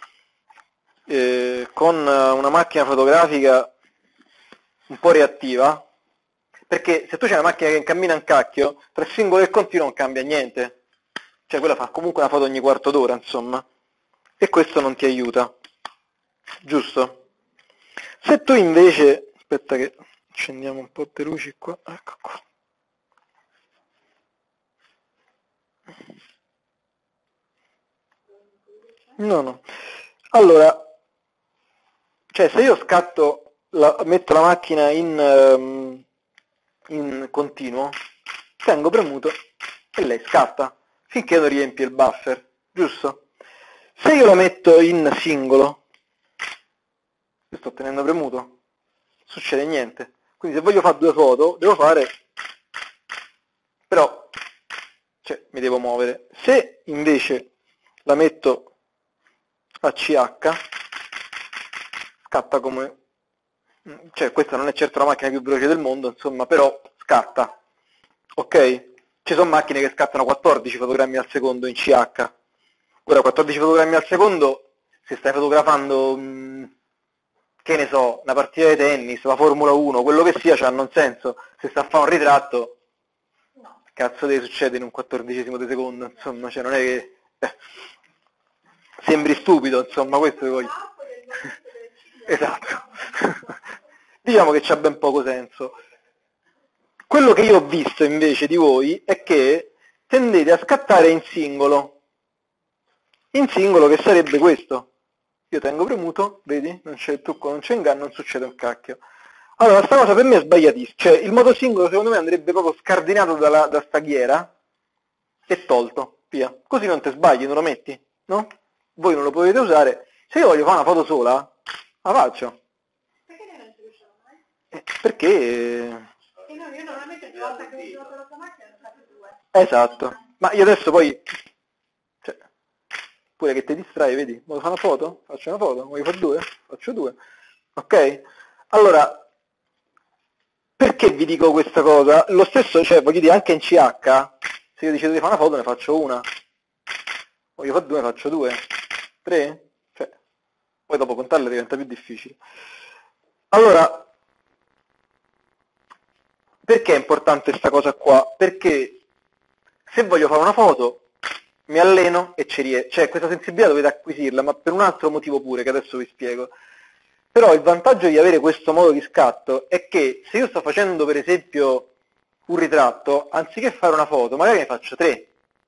con una macchina fotografica un po' reattiva, perché se tu c'hai una macchina che cammina un cacchio, tra il singolo e il continuo non cambia niente, cioè quella fa comunque una foto ogni quarto d'ora, insomma, e questo non ti aiuta, giusto? Se tu invece, aspetta che accendiamo un po' di luci qua, ecco qua. No. Allora, cioè se io scatto, metto la macchina in continuo, tengo premuto e lei scatta finché non riempie il buffer, giusto? Se io la metto in singolo, sto tenendo premuto, non succede niente. Quindi se voglio fare due foto, devo fare, però, cioè, mi devo muovere. Se invece la metto a CH, scatta come, cioè questa non è certo la macchina più veloce del mondo, insomma, però scatta, ok? Ci sono macchine che scattano 14 fotogrammi al secondo in CH. Ora 14 fotogrammi al secondo, se stai fotografando, che ne so, una partita di tennis, la Formula 1, quello che sia, c'hanno un senso. Se sta a fare un ritratto, no. Cazzo deve succedere in un 14esimo di secondo, insomma, cioè non è che sembri stupido, insomma, questo che voglio. Esatto. Diciamo che c'ha ben poco senso. Quello che io ho visto invece di voi è che tendete a scattare in singolo che sarebbe questo. Io tengo premuto, vedi, non c'è il trucco, non c'è inganno, non succede un cacchio. Allora, sta cosa per me è sbagliatissima, cioè il modo singolo secondo me andrebbe proprio scardinato da sta ghiera e tolto, via. Così non ti sbagli, non lo metti, no? Voi non lo potete usare. Se io voglio fare una foto sola, la faccio. Perché noi non ci riusciamo mai? Perché... Io normalmente ogni volta che uso la tua macchina ne scatto due. Esatto, ma io adesso poi, cioè, pure che ti distrai, vedi, voglio fare una foto? Faccio una foto, voglio fare due? Faccio due, ok? Allora, perché vi dico questa cosa? Lo stesso, cioè, voglio dire, anche in CH, se io decido di fare una foto ne faccio una, voglio fare due, ne faccio due, tre, cioè, poi dopo contarle diventa più difficile. Allora, perché è importante questa cosa qua? Perché se voglio fare una foto, mi alleno e ci riesco. Cioè, questa sensibilità dovete acquisirla, ma per un altro motivo pure, che adesso vi spiego. Però il vantaggio di avere questo modo di scatto è che se io sto facendo, per esempio, un ritratto, anziché fare una foto, magari ne faccio tre.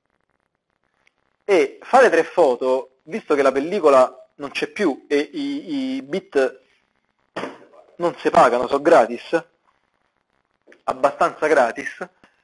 E fare 3 foto, visto che la pellicola non c'è più e i bit non si pagano, sono gratis, abbastanza gratis,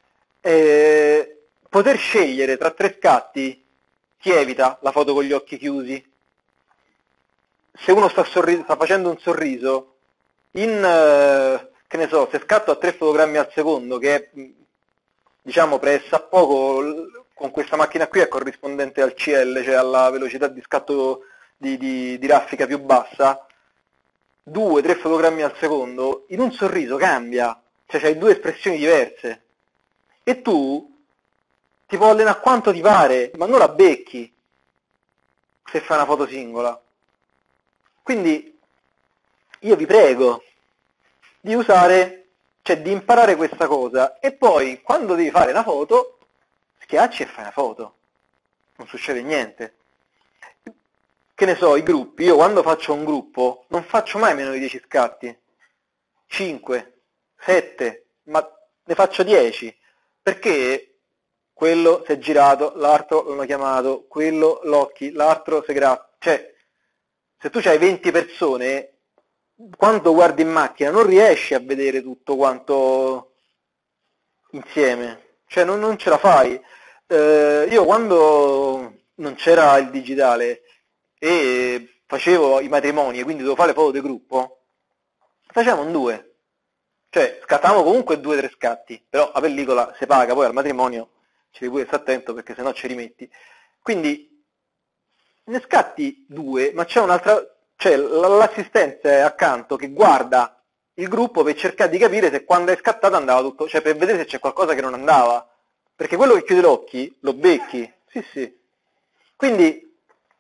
poter scegliere tra 3 scatti ti evita la foto con gli occhi chiusi. Se uno sta facendo un sorriso, che ne so, se scatto a 3 fotogrammi al secondo, che è, diciamo, pressa poco, con questa macchina qui è corrispondente al CL, cioè alla velocità di scatto di raffica più bassa, 2-3 fotogrammi al secondo, in un sorriso cambia, cioè hai due espressioni diverse. E tu ti puoi allenare quanto ti pare, ma non la becchi se fai una foto singola. Quindi io vi prego di usare, cioè di imparare questa cosa, e poi quando devi fare una foto, schiacci e fai una foto. Non succede niente. Che ne so, i gruppi, io quando faccio un gruppo non faccio mai meno di 10 scatti. 5, 7, ma ne faccio 10, perché quello si è girato, l'altro l'hanno chiamato, quello l'occhi, l'altro si gratta. Cioè, se tu hai 20 persone, quando guardi in macchina non riesci a vedere tutto quanto insieme, cioè non ce la fai. Io quando non c'era il digitale e facevo i matrimoni e quindi dovevo fare le foto di gruppo, facevamo in 2, cioè scattavamo comunque 2-3 scatti, però la pellicola si paga, poi al matrimonio ci devi pure stare attento perché sennò ci rimetti. Quindi ne scatti 2, ma c'è un'altra, cioè l'assistenza è accanto che guarda il gruppo per cercare di capire se quando è scattato andava tutto, cioè per vedere se c'è qualcosa che non andava, perché quello che chiude gli occhi lo becchi, sì sì. Quindi,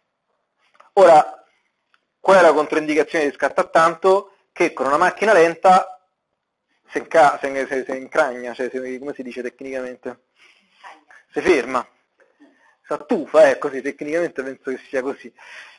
ora, qual è la controindicazione di scattare tanto? Che con una macchina lenta si incragna, cioè come si dice tecnicamente? Si ferma, si attufa, così, tecnicamente penso che sia così.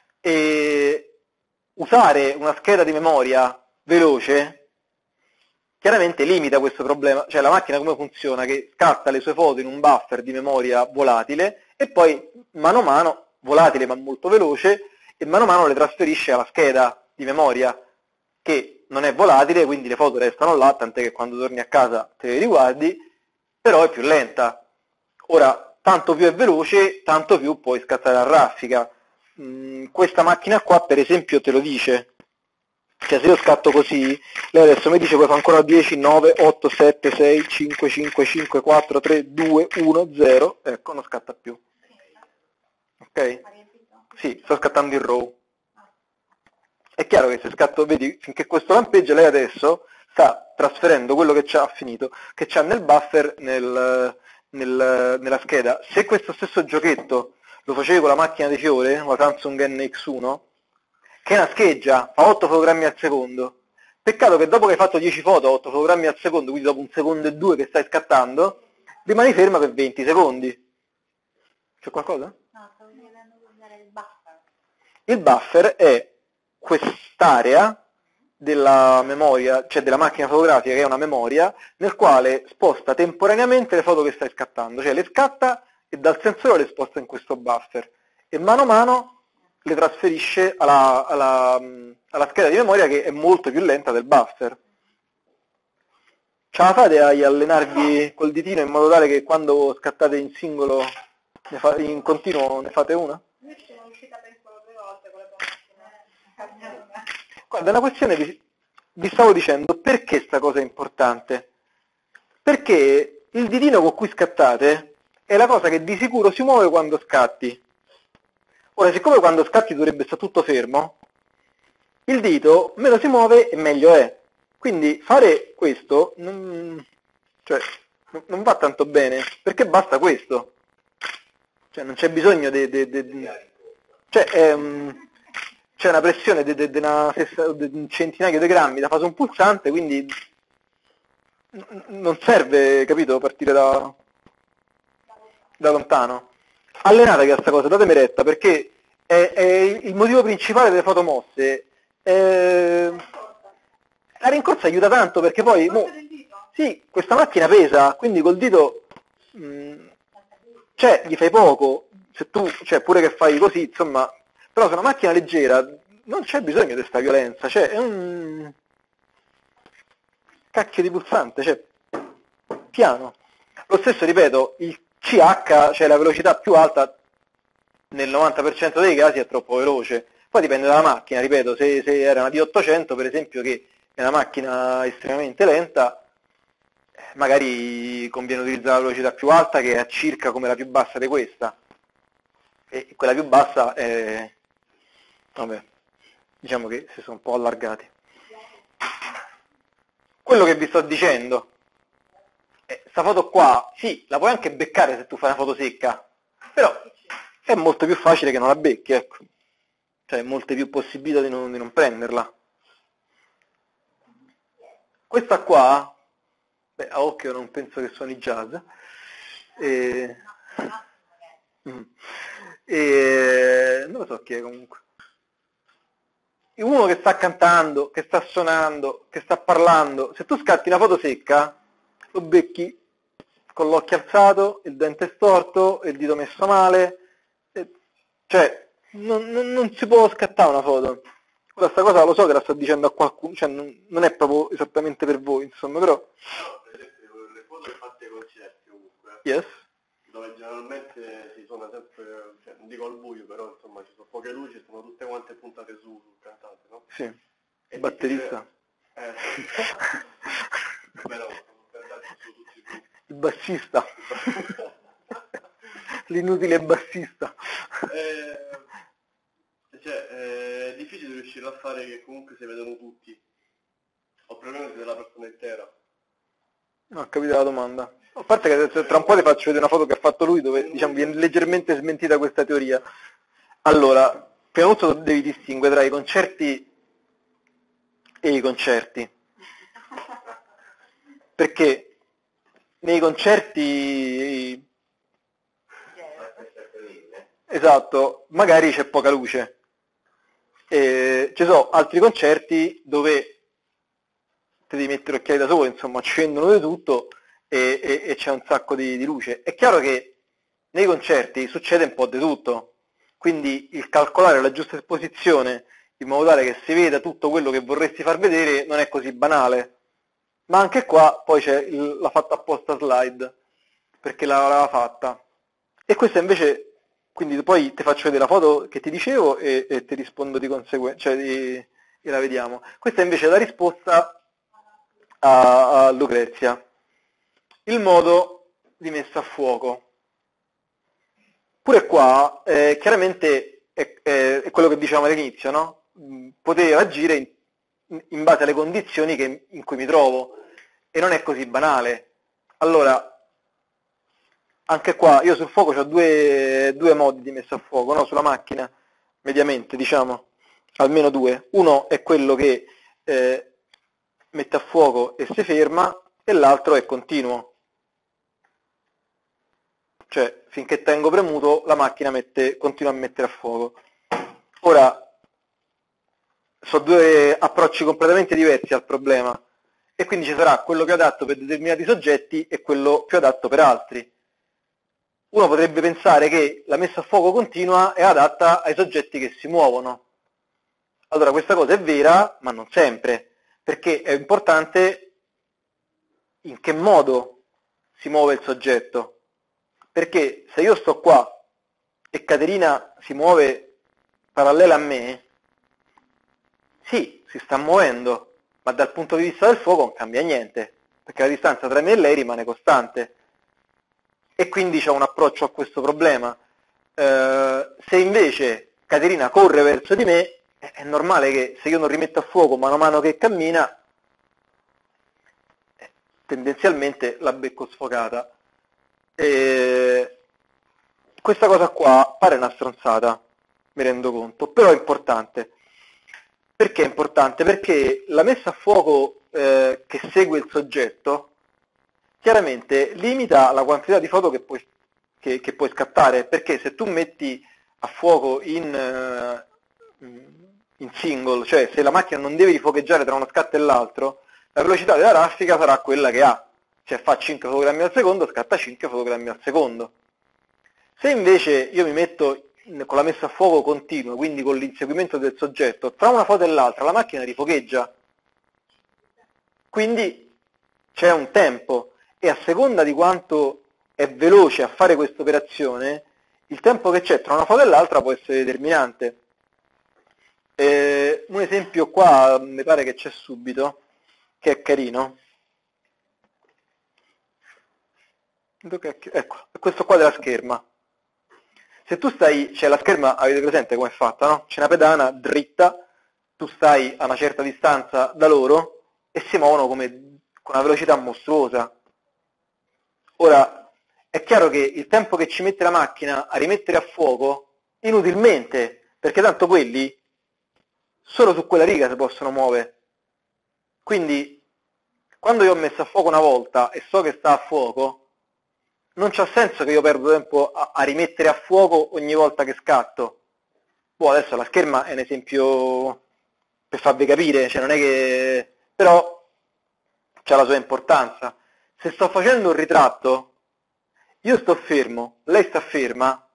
E usare una scheda di memoria veloce chiaramente limita questo problema, cioè la macchina come funziona? Che scatta le sue foto in un buffer di memoria volatile e poi mano a mano, volatile ma molto veloce, e mano a mano le trasferisce alla scheda di memoria che non è volatile, quindi le foto restano là, tant'è che quando torni a casa te le riguardi, però è più lenta. Ora, tanto più è veloce, tanto più puoi scattare a raffica. Questa macchina qua per esempio te lo dice, cioè se io scatto così, lei adesso mi dice puoi fare ancora 10, 9, 8, 7, 6, 5, 5, 5, 4, 3, 2, 1, 0, ecco non scatta più. Ok? Sì, sto scattando in RAW. È chiaro che se scatto, vedi, finché questo lampeggia, lei adesso sta trasferendo quello che c'ha finito, che c'ha nel buffer, nella scheda. Se questo stesso giochetto lo facevi con la macchina di fiore, la Samsung NX1, che è una scheggia, fa 8 fotogrammi al secondo. Peccato che dopo che hai fatto 10 foto a 8 fotogrammi al secondo, quindi dopo un secondo e due che stai scattando, rimani ferma per 20 secondi. C'è qualcosa? No, stavo chiedendo cos'era il buffer. Il buffer è quest'area della memoria, cioè della macchina fotografica che è una memoria, nel quale sposta temporaneamente le foto che stai scattando, cioè le scatta e dal sensore le sposta in questo buffer e mano a mano le trasferisce alla scheda di memoria che è molto più lenta del buffer. Ce la fate a allenarvi col ditino in modo tale che quando scattate in singolo, in continuo ne fate una? Io ci sono uscita penso 2 volte con la tua macchina. Guarda, una questione vi stavo dicendo, perché sta cosa è importante? Perché il ditino con cui scattate è la cosa che di sicuro si muove quando scatti. Ora, siccome quando scatti dovrebbe stare tutto fermo, il dito meno si muove e meglio è. Quindi fare questo cioè, non va tanto bene, perché basta questo. Cioè non c'è bisogno cioè, c'è una pressione di un centinaio di grammi da fare su un pulsante, quindi non serve, capito, partire da lontano. Allenatevi a questa cosa, datemi retta, perché è il motivo principale delle foto mosse. La rincorsa aiuta tanto perché poi sì, questa macchina pesa, quindi col dito cioè gli fai poco, se tu, cioè pure che fai così, insomma, però se è una macchina leggera non c'è bisogno di questa violenza, cioè è un cacchio di pulsante, cioè piano. Lo stesso, ripeto, il CH, cioè la velocità più alta, nel 90% dei casi è troppo veloce. Poi dipende dalla macchina, ripeto, se era una D800 per esempio, che è una macchina estremamente lenta, magari conviene utilizzare la velocità più alta che è circa come la più bassa di questa. E quella più bassa è... vabbè, diciamo che si sono un po' allargati. Quello che vi sto dicendo, sta foto qua, sì, la puoi anche beccare se tu fai una foto secca, però è molto più facile che non la becchi, ecco. Cioè, molte più possibilità di non prenderla. Questa qua, beh, a occhio non penso che suoni jazz, non lo so chi è comunque. Uno che sta cantando, che sta suonando, che sta parlando, se tu scatti una foto secca, lo becchi con l'occhio alzato, il dente storto, il dito messo male, cioè non si può scattare una foto. Ora sta cosa lo so che la sto dicendo a qualcuno, cioè non è proprio esattamente per voi, insomma, però... No, per esempio le foto fatte con certi ovunque, Yes? dove generalmente si suona sempre, cioè, non dico al buio, però insomma ci sono poche luci, sono tutte quante puntate sul cantante, no? Sì. È Il batterista. Però per darci su tutti i gruppi. Il bassista. L'inutile bassista. Cioè, è difficile riuscire riuscirà a fare che comunque si vedono tutti? Ho problemi se della persona intera. Non ho capito la domanda. A parte che tra un po' ti faccio vedere una foto che ha fatto lui dove diciamo viene leggermente smentita questa teoria. Allora, prima di tutto devi distinguere tra i concerti e i concerti. Perché nei concerti, esatto, magari c'è poca luce. Ci sono altri concerti dove ti devi mettere occhiali da solo, insomma, accendono di tutto e c'è un sacco di luce. È chiaro che nei concerti succede un po' di tutto, quindi il calcolare la giusta esposizione in modo tale che si veda tutto quello che vorresti far vedere non è così banale. Ma anche qua poi c'è la fatta apposta slide, perché l'aveva fatta. E questa invece, quindi poi ti faccio vedere la foto che ti dicevo e ti rispondo di conseguenza, cioè e la vediamo. Questa invece è la risposta a Lucrezia. Il modo di messa a fuoco. Pure qua, chiaramente è quello che dicevamo all'inizio, no? Poter agire in base alle condizioni in cui mi trovo, e non è così banale. Allora, anche qua, io sul fuoco ho due modi di messa a fuoco, no? Sulla macchina, mediamente, diciamo, almeno due. Uno è quello che mette a fuoco e si ferma, e l'altro è continuo. Cioè, finché tengo premuto, la macchina continua a mettere a fuoco. Ora, sono due approcci completamente diversi al problema, e quindi ci sarà quello più adatto per determinati soggetti e quello più adatto per altri. Uno potrebbe pensare che la messa a fuoco continua è adatta ai soggetti che si muovono. Allora, questa cosa è vera, ma non sempre, perché è importante in che modo si muove il soggetto. Perché se io sto qua e Caterina si muove parallela a me, sì, si sta muovendo, ma dal punto di vista del fuoco non cambia niente, perché la distanza tra me e lei rimane costante. E quindi c'è un approccio a questo problema. Se invece Caterina corre verso di me, è normale che se io non rimetto a fuoco mano a mano che cammina, tendenzialmente la becco sfocata. Questa cosa qua pare una stronzata, mi rendo conto, però è importante. Perché è importante? Perché la messa a fuoco che segue il soggetto chiaramente limita la quantità di foto che puoi scattare, perché se tu metti a fuoco in single, cioè se la macchina non deve rifocheggiare tra uno scatto e l'altro, la velocità della raffica sarà quella che ha, cioè fa 5 fotogrammi al secondo, scatta 5 fotogrammi al secondo. Se invece io mi metto con la messa a fuoco continua, quindi con l'inseguimento del soggetto, tra una foto e l'altra la macchina rifocheggia, quindi c'è un tempo, e a seconda di quanto è veloce a fare questa operazione, il tempo che c'è tra una foto e l'altra può essere determinante. Un esempio qua mi pare che c'è subito, che è carino. Ecco, questo qua della scherma. Se tu stai, cioè la scherma avete presente come è fatta, no? C'è una pedana dritta, tu stai a una certa distanza da loro e si muovono con una velocità mostruosa. Ora, è chiaro che il tempo che ci mette la macchina a rimettere a fuoco, inutilmente, perché tanto quelli solo su quella riga si possono muovere. Quindi, quando io ho messo a fuoco una volta e so che sta a fuoco, non c'ha senso che io perdo tempo a rimettere a fuoco ogni volta che scatto. Boh, adesso la scherma è un esempio per farvi capire, cioè non è che... però c'ha la sua importanza. Se sto facendo un ritratto, io sto fermo, lei sta ferma,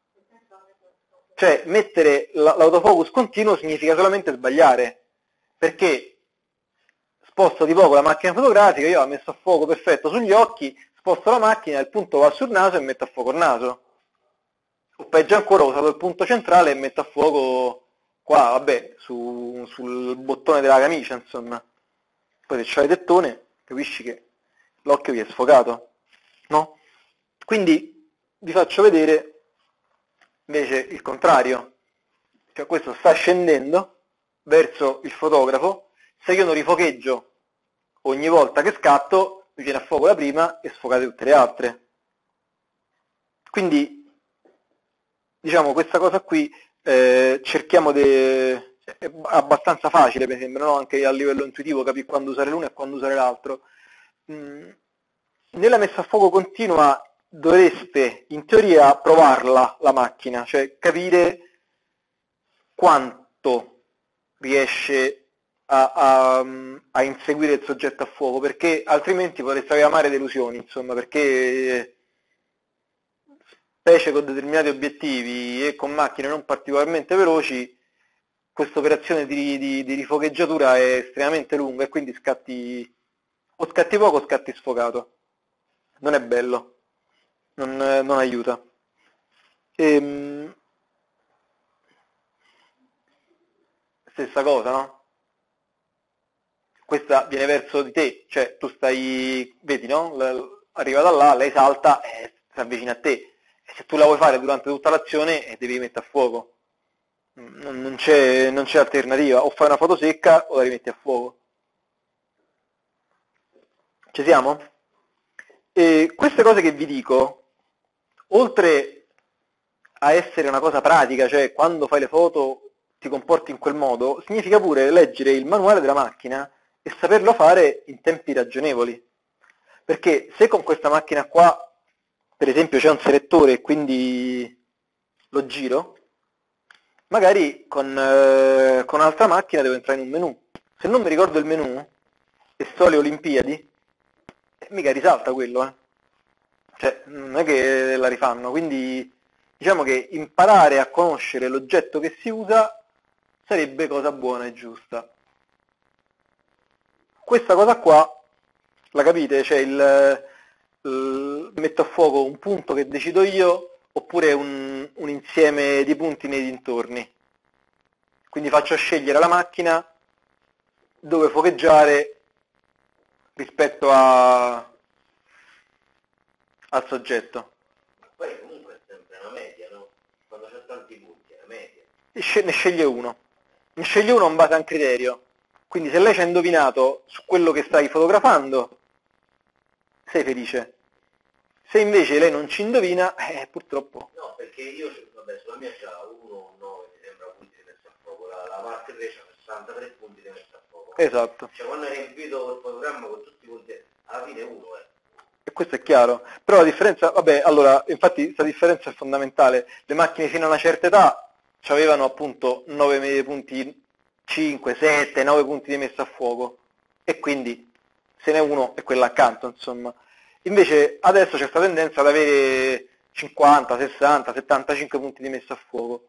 cioè mettere l'autofocus continuo significa solamente sbagliare, perché sposto di poco la macchina fotografica, io ho messo a fuoco perfetto sugli occhi, sposto la macchina, il punto va sul naso e metto a fuoco il naso. O peggio ancora ho usato il punto centrale e metto a fuoco qua, vabbè, sul bottone della camicia, insomma. Poi se c'hai il tettone, capisci che l'occhio vi è sfocato, no? Quindi vi faccio vedere invece il contrario. Cioè questo sta scendendo, verso il fotografo, se io non rifocheggio ogni volta che scatto, mi viene a fuoco la prima e sfocate tutte le altre. Quindi, diciamo, questa cosa qui cerchiamo di... è abbastanza facile, mi sembra, no? Anche a livello intuitivo, capire quando usare l'uno e quando usare l'altro. Nella messa a fuoco continua dovreste, in teoria, provarla la macchina, cioè capire quanto riesce a inseguire il soggetto a fuoco, perché altrimenti potreste avere amare delusioni, insomma, perché specie con determinati obiettivi e con macchine non particolarmente veloci, questa operazione di rifogheggiatura è estremamente lunga e quindi o scatti poco o scatti sfocato. Non è bello, non aiuta. Stessa cosa, no? Questa viene verso di te, cioè tu stai, vedi, no? Arriva da là, lei salta e si avvicina a te. E se tu la vuoi fare durante tutta l'azione, devi mettere a fuoco. Non c'è alternativa, o fai una foto secca o la rimetti a fuoco. Ci siamo? E queste cose che vi dico, oltre a essere una cosa pratica, cioè quando fai le foto ti comporti in quel modo, significa pure leggere il manuale della macchina e saperlo fare in tempi ragionevoli. Perché se con questa macchina qua, per esempio, c'è un selettore e quindi lo giro, magari con un'altra macchina devo entrare in un menu. Se non mi ricordo il menu e sto alle Olimpiadi, mica risalta quello, Cioè, non è che la rifanno, quindi diciamo che imparare a conoscere l'oggetto che si usa sarebbe cosa buona e giusta. Questa cosa qua, la capite? Cioè metto a fuoco un punto che decido io oppure un insieme di punti nei dintorni. Quindi faccio scegliere alla macchina dove focheggiare rispetto al soggetto. Ma poi comunque è sempre una media, no? Quando c'è tanti punti è una media. Ne sceglie uno. Ne sceglie uno in base a un criterio. Quindi se lei ci ha indovinato su quello che stai fotografando, sei felice. Se invece lei non ci indovina, purtroppo. No, perché io, vabbè, sulla mia c'ha 1, 9, mi sembra punti di messa a fuoco, la parte 3 c'ha 63 punti di messa a fuoco. Esatto. Cioè quando hai riempito il fotogramma con tutti i punti, alla fine uno E questo è chiaro. Però la differenza, vabbè, allora, infatti questa differenza è fondamentale. Le macchine fino a una certa età avevano appunto 9 punti, 5, 7, 9 punti di messa a fuoco. E quindi se n'è uno e quella accanto, insomma. Invece adesso c'è questa tendenza ad avere 50, 60, 75 punti di messa a fuoco.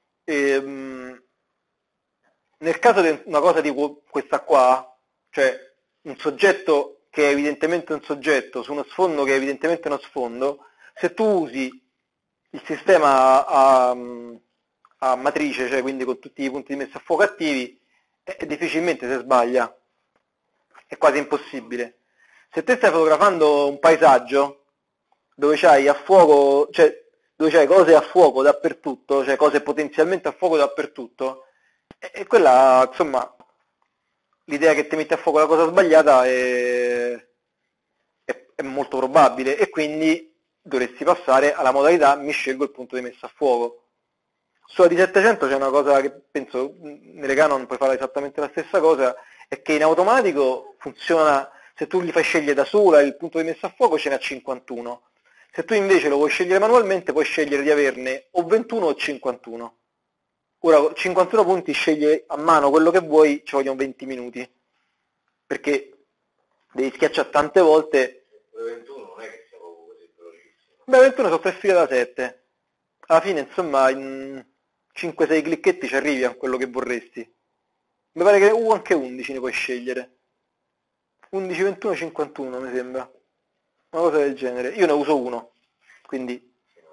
Nel caso di una cosa tipo questa qua, cioè un soggetto che è evidentemente un soggetto su uno sfondo che è evidentemente uno sfondo, se tu usi il sistema a matrice, cioè quindi con tutti i punti di messa a fuoco attivi, difficilmente si sbaglia, è quasi impossibile. Se te stai fotografando un paesaggio dove c'hai a fuoco, cioè dove c'hai cose a fuoco dappertutto, cioè cose potenzialmente a fuoco dappertutto, e quella, insomma, l'idea che ti metti a fuoco la cosa sbagliata è molto probabile e quindi dovresti passare alla modalità mi scelgo il punto di messa a fuoco. Sulla D700 c'è una cosa che penso, nelle Canon puoi fare esattamente la stessa cosa, è che in automatico funziona, se tu gli fai scegliere da sola il punto di messa a fuoco ce n'ha 51. Se tu invece lo vuoi scegliere manualmente puoi scegliere di averne o 21 o 51. Ora, 51 punti scegli a mano quello che vuoi, ci vogliono 20 minuti, perché devi schiacciare tante volte. 21 non è che sia proprio così velocissimo. Beh, 21 sono 3 file da 7. Alla fine, insomma, in 5-6 clicchetti ci arrivi a quello che vorresti. Mi pare che anche 11 ne puoi scegliere. 11, 21, 51 mi sembra. Una cosa del genere. Io ne uso uno, quindi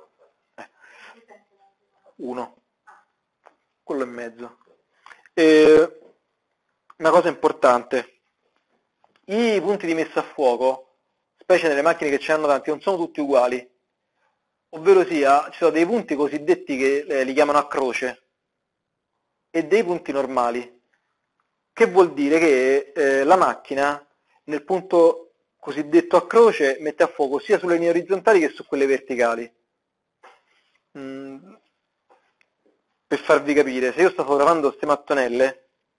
1. Quello in mezzo. Una cosa importante, i punti di messa a fuoco, specie nelle macchine che ce ne hanno tanti, non sono tutti uguali, ovvero sia, ci sono dei punti cosiddetti che li chiamano a croce e dei punti normali. che vuol dire che la macchina nel punto cosiddetto a croce mette a fuoco sia sulle linee orizzontali che su quelle verticali. Per farvi capire, se io sto fotografando queste mattonelle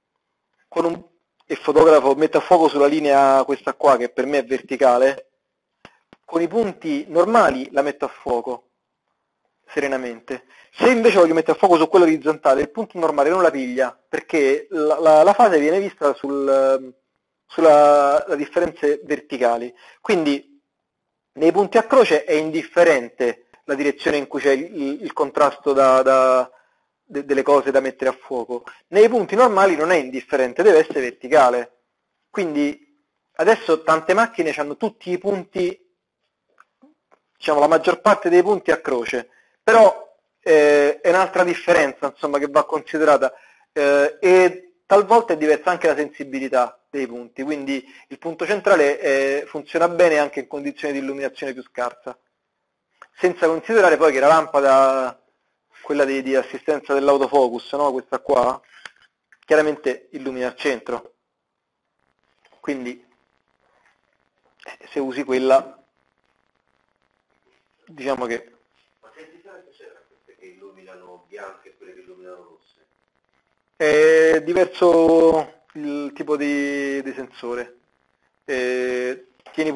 e fotografo, metto a fuoco sulla linea questa qua che per me è verticale, con i punti normali la metto a fuoco serenamente. Se invece voglio mettere a fuoco su quella orizzontale, il punto normale non la piglia, perché la fase viene vista sulla differenze verticali. Quindi nei punti a croce è indifferente la direzione in cui c'è il contrasto delle cose da mettere a fuoco. Nei punti normali non è indifferente, deve essere verticale. Quindi adesso tante macchine hanno tutti i punti, diciamo la maggior parte dei punti a croce, però è un'altra differenza, insomma, che va considerata, e talvolta è diversa anche la sensibilità dei punti, quindi il punto centrale funziona bene anche in condizioni di illuminazione più scarsa, senza considerare poi che la lampada, quella di assistenza dell'autofocus, no? Questa qua, chiaramente illumina il centro, quindi se usi quella, diciamo che... Ma che differenza c'è tra queste che illuminano bianche e quelle che illuminano rosse? È diverso il tipo di sensore. Tieni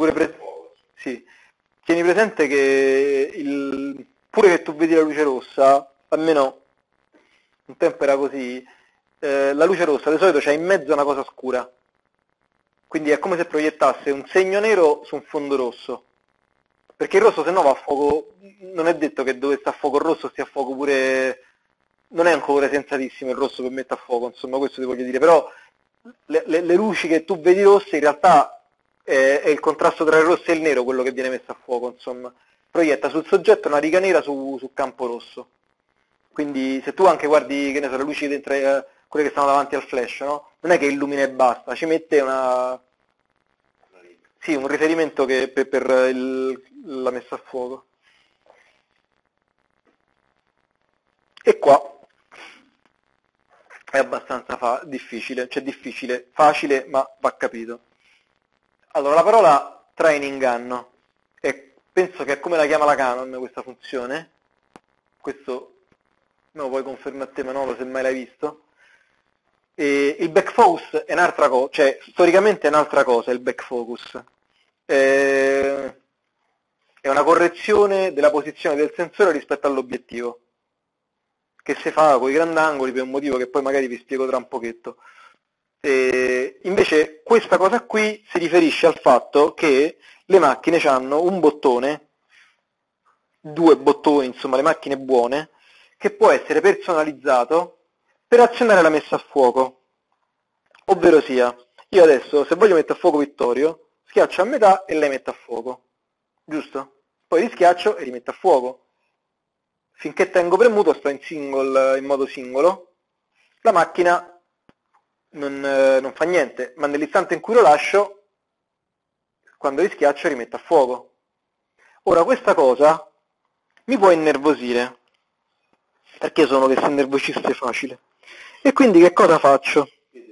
presente che pure che tu vedi la luce rossa, almeno un tempo era così, la luce rossa di solito c'è in mezzo una cosa scura, quindi è come se proiettasse un segno nero su un fondo rosso, perché il rosso se no va a fuoco, non è detto che dove sta a fuoco il rosso stia a fuoco pure, non è un colore sensatissimo il rosso per mettere a fuoco, insomma, questo ti voglio dire, però le luci che tu vedi rosse in realtà è il contrasto tra il rosso e il nero quello che viene messo a fuoco, insomma, proietta sul soggetto una riga nera su campo rosso. Quindi se tu anche guardi, che ne so, le luci dentro, quelle che stanno davanti al flash, no? Non è che illumina e basta, ci mette un riferimento che per la messa a fuoco. E qua è abbastanza difficile, cioè difficile, facile, ma va capito. Allora, la parola trae in inganno, e penso che è come la chiama la Canon questa funzione, questo me lo puoi confermare a te Manolo se mai l'hai visto. E il backfocus è un'altra cosa, cioè storicamente è un'altra cosa il backfocus. È una correzione della posizione del sensore rispetto all'obiettivo, che si fa con i grandangoli per un motivo che poi magari vi spiego tra un pochetto. Invece questa cosa qui si riferisce al fatto che le macchine hanno un bottone, 2 bottoni, insomma le macchine buone, che può essere personalizzato per azionare la messa a fuoco. Ovvero sia, io adesso se voglio mettere a fuoco Vittorio, schiaccio a metà e lei mette a fuoco, giusto? Poi rischiaccio e rimetto a fuoco. Finché tengo premuto sto in modo singolo, la macchina non fa niente, ma nell'istante in cui lo lascio, quando rischiaccio rimetto a fuoco. Ora questa cosa mi può innervosire, perché sono che si innervosisce facile. E quindi che cosa faccio?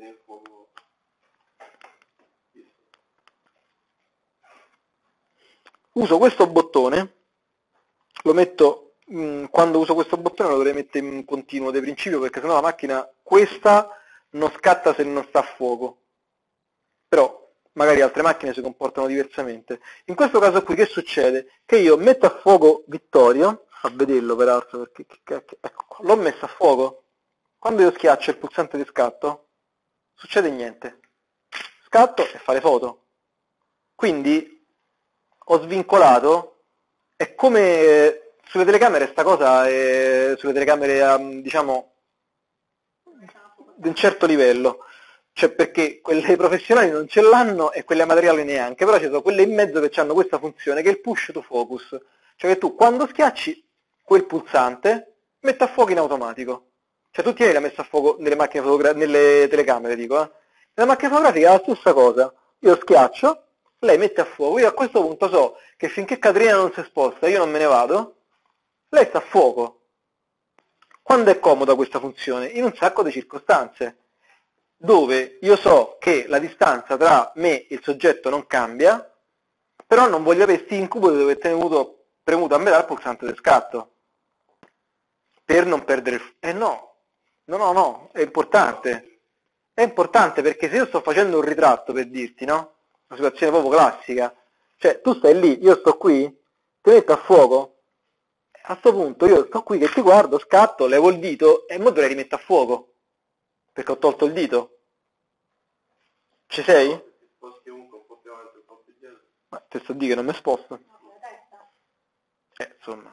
Uso questo bottone, lo metto, quando uso questo bottone lo dovrei mettere in continuo di principio, perché sennò la macchina questa non scatta se non sta a fuoco. Però magari altre macchine si comportano diversamente. In questo caso qui che succede? Che io metto a fuoco Vittorio, a vederlo peraltro, perché ecco qua, l'ho messo a fuoco. Quando io schiaccio il pulsante di scatto, succede niente. Scatto e fa le foto. Quindi ho svincolato, è come sulle telecamere sta cosa, sulle telecamere diciamo di un certo livello, cioè perché quelle professionali non ce l'hanno e quelle amatoriali neanche, però ci sono quelle in mezzo che hanno questa funzione che è il push to focus, cioè che tu quando schiacci quel pulsante mette a fuoco in automatico, cioè tu tieni la messa a fuoco nelle macchine nelle telecamere, dico, nella macchina fotografica è la stessa cosa, io schiaccio, lei mette a fuoco, io a questo punto so che finché Caterina non si sposta io non me ne vado, lei sta a fuoco. Quando è comoda questa funzione? In un sacco di circostanze. dove io so che la distanza tra me e il soggetto non cambia, però non voglio avere questo incubo di aver premuto a metà il pulsante di scatto per non perdere il... no, è importante. È importante perché se io sto facendo un ritratto, per dirti, no? Una situazione proprio classica, cioè tu stai lì, io sto qui, ti metto a fuoco, a questo punto io sto qui che ti guardo, scatto, levo il dito e mo dovrei rimettere a fuoco, perché ho tolto il dito. Ci sei? Sposti un po' più avanti, un po' più dietro. Ma te sto a dire che non mi sposto. Insomma.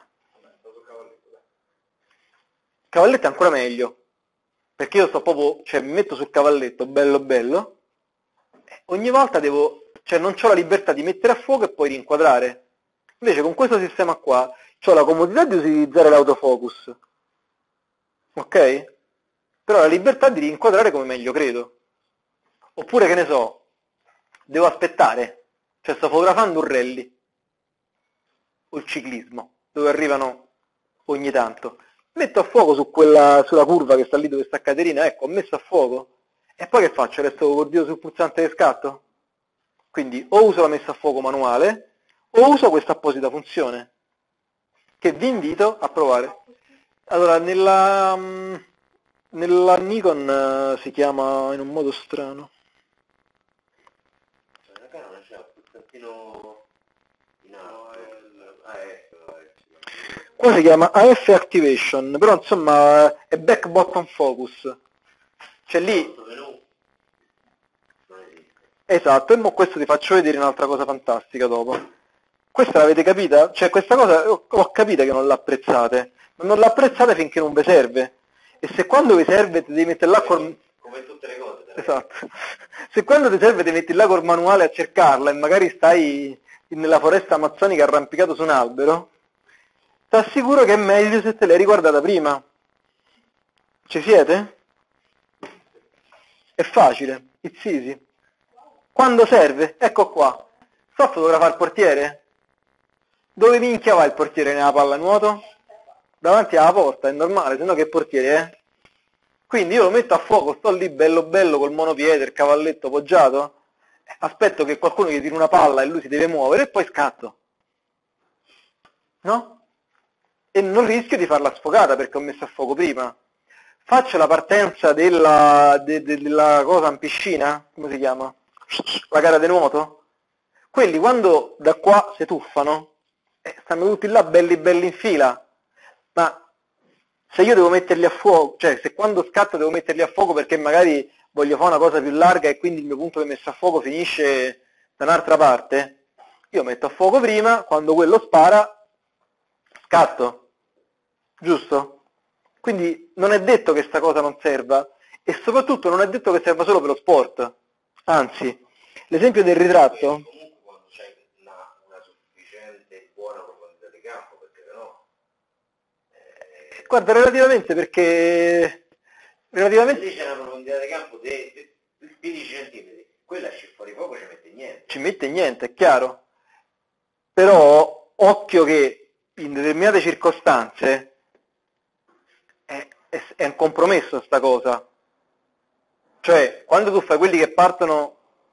Cavalletto è ancora meglio, perché io sto proprio, cioè mi metto sul cavalletto, bello bello, ogni volta devo, cioè non ho la libertà di mettere a fuoco e poi rinquadrare. Invece con questo sistema qua ho la comodità di utilizzare l'autofocus, ok? Però la libertà di rinquadrare come meglio credo. Oppure che ne so, devo aspettare, cioè sto fotografando un rally, o il ciclismo, dove arrivano ogni tanto. Metto a fuoco sulla curva che sta lì dove sta Caterina, ecco, ho messo a fuoco. E poi che faccio? Resto col dito sul pulsante di scatto? Quindi o uso la messa a fuoco manuale, o uso questa apposita funzione, che vi invito a provare. Allora, nella Nikon si chiama in un modo strano. La Canon c'è un pulsantino in alto. Qua si chiama AF Activation, però insomma è back button focus. Cioè lì... Esatto, e mo questo ti faccio vedere un'altra cosa fantastica dopo. Questa l'avete capita? Cioè questa cosa ho capito che non l'apprezzate, ma non l'apprezzate finché non vi serve. E se quando vi serve ti devi mettere là come tutte le cose. Esatto. Se quando ti serve ti metti là col manuale a cercarla e magari stai nella foresta amazzonica arrampicato su un albero, ti assicuro che è meglio se te l'hai riguardata prima. Ci siete? È facile, it's easy. Quando serve? Ecco qua. Sto a fotografare il portiere? Dove minchia va il portiere nella pallanuoto? Davanti alla porta, è normale, sennò che portiere è? Quindi io lo metto a fuoco, sto lì bello bello col monopiede, il cavalletto poggiato, aspetto che qualcuno gli tiri una palla e lui si deve muovere e poi scatto. No? E non rischio di farla sfogata perché ho messo a fuoco prima. Faccio la partenza della cosa in piscina, come si chiama? La gara di nuoto? Quelli quando da qua si tuffano, stanno tutti là belli belli in fila, ma se io devo metterli a fuoco, cioè se quando scatto devo metterli a fuoco perché magari voglio fare una cosa più larga e quindi il mio punto di messa a fuoco finisce da un'altra parte, io metto a fuoco prima, quando quello spara, scatto, giusto? Quindi non è detto che sta cosa non serva e soprattutto non è detto che serva solo per lo sport, anzi, l'esempio del ritratto... Comunque quando c'è una sufficiente buona profondità di campo, perché sennò... Guarda, relativamente perché... Lì c'è una profondità di campo di 15 cm, quella esce fuori fuoco ci mette niente. Ci mette niente, è chiaro. Però occhio che in determinate circostanze è un compromesso sta cosa. Cioè, quando tu fai quelli che partono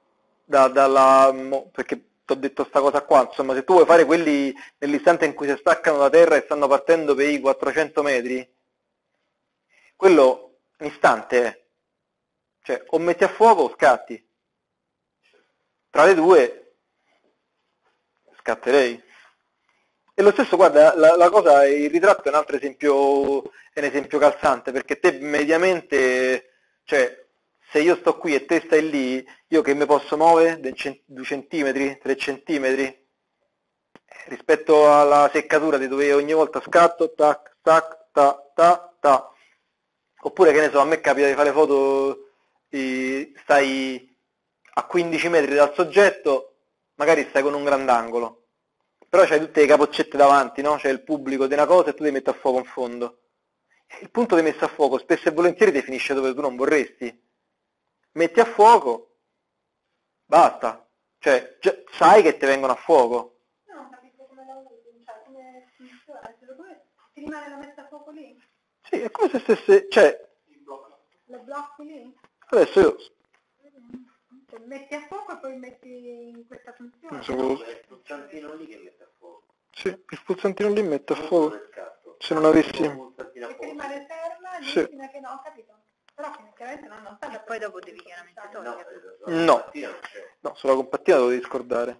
perché ti ho detto sta cosa qua, insomma, se tu vuoi fare quelli nell'istante in cui si staccano da terra e stanno partendo per i 400 metri, quello un istante è. Cioè, o metti a fuoco o scatti. Tra le due scatterei. E lo stesso, guarda, la cosa, il ritratto è un altro esempio, è un esempio calzante, perché te mediamente, cioè, se io sto qui e te stai lì, io che mi posso muovere? 2 centimetri, 3 centimetri? Rispetto alla seccatura di dove ogni volta scatto, tac, tac, ta, ta, ta. Oppure, che ne so, a me capita di fare foto, stai a 15 metri dal soggetto, magari stai con un grandangolo. Però c'hai tutte le capoccette davanti, no? C'è il pubblico di una cosa e tu ti metti a fuoco in fondo. Il punto di messa a fuoco spesso e volentieri ti finisce dove tu non vorresti. Metti a fuoco, basta. Cioè, sai che ti vengono a fuoco. Io non capisco come la usi, cioè come funziona, ti rimane la messa a fuoco lì? Sì, è come se stesse, cioè... Lo blocchi lì? Adesso io... Cioè, metti a fuoco e poi metti in questa funzione. Non so No, cosa- è il pulsantino lì che mette a fuoco. Sì, il pulsantino lì mette a Non fuoco. solo il scatto. Se non avessi... Il pulsantino a E che fuoco. rimane ferma lì Sì. fino a che no, ho capito. Però chiaramente non sta. E poi dopo devi chiaramente No, togliere. No. mattina non c'è. No, sulla compattina lo devi scordare.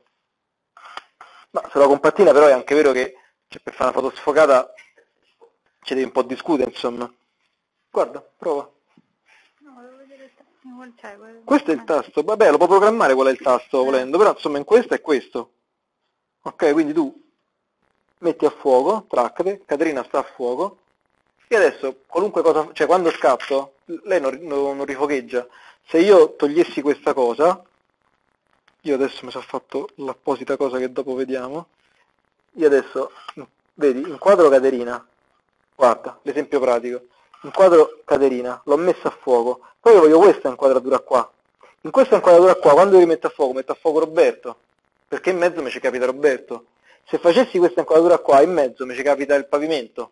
Ma sulla compattina però è anche vero che cioè, per fare una foto sfocata ci devi un po' discutere, insomma. Guarda, prova. No, volevo vedere il tasto. Cioè, Questo è il tasto. Vabbè, lo puoi programmare qual è il tasto volendo, però insomma in questo è questo. Ok, quindi tu metti a fuoco, traccate, Caterina sta a fuoco, e adesso qualunque cosa, cioè quando scatto, lei non rifocheggia. Se io togliessi questa cosa, io adesso mi sono fatto l'apposita cosa che dopo vediamo, io adesso, vedi, inquadro Caterina, guarda, l'esempio pratico, inquadro Caterina, l'ho messa a fuoco, poi io voglio questa inquadratura qua. In questa inquadratura qua, quando io rimetto metto a fuoco Roberto, perché in mezzo mi ci capita Roberto. Se facessi questa inquadratura qua, in mezzo mi ci capita il pavimento.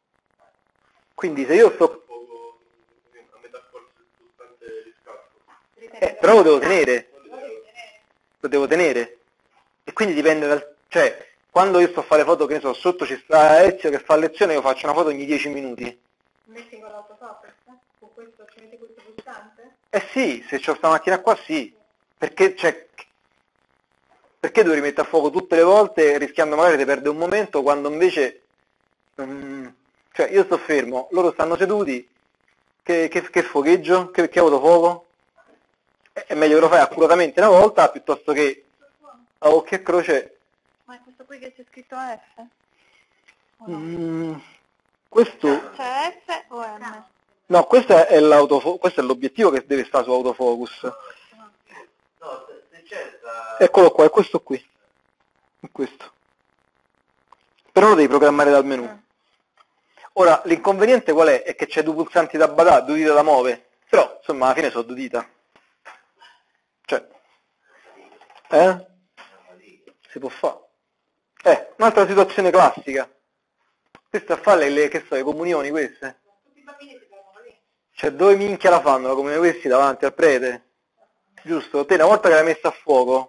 Quindi se io sto... A metà forse il pulsante di scatto. però lo devo tenere. Lo devo tenere. E quindi dipende dal... Cioè, quando io sto a fare foto, che ne so, sotto ci sta Ezio che fa lezione, io faccio una foto ogni 10 minuti. Metti con l'autofocus, con questo ci metti questo pulsante? Eh sì, se c'ho questa macchina qua sì. Perché, cioè, perché devo rimettere a fuoco tutte le volte rischiando magari di perdere un momento quando invece... cioè io sto fermo, loro stanno seduti, che focheggio, che autofuoco? È meglio che lo fai accuratamente una volta piuttosto che a occhio e croce. Ma è questo qui che c'è scritto F? O no? Questo... C'è F o M? No, questo è l'obiettivo che deve stare su autofocus. No, se c'è sta... Eccolo qua, è questo qui. È questo. Però lo devi programmare dal menu. Ora, l'inconveniente qual è? È che c'è due pulsanti da badare, due dita da muovere. Però, insomma, alla fine sono due dita. Cioè, si può fare. Un'altra situazione classica. Queste a fare le comunioni queste. Tutti i bambini si fermano lì. Cioè, dove minchia la fanno la comunione questi davanti al prete? Giusto? Te una volta che l'hai messa a fuoco,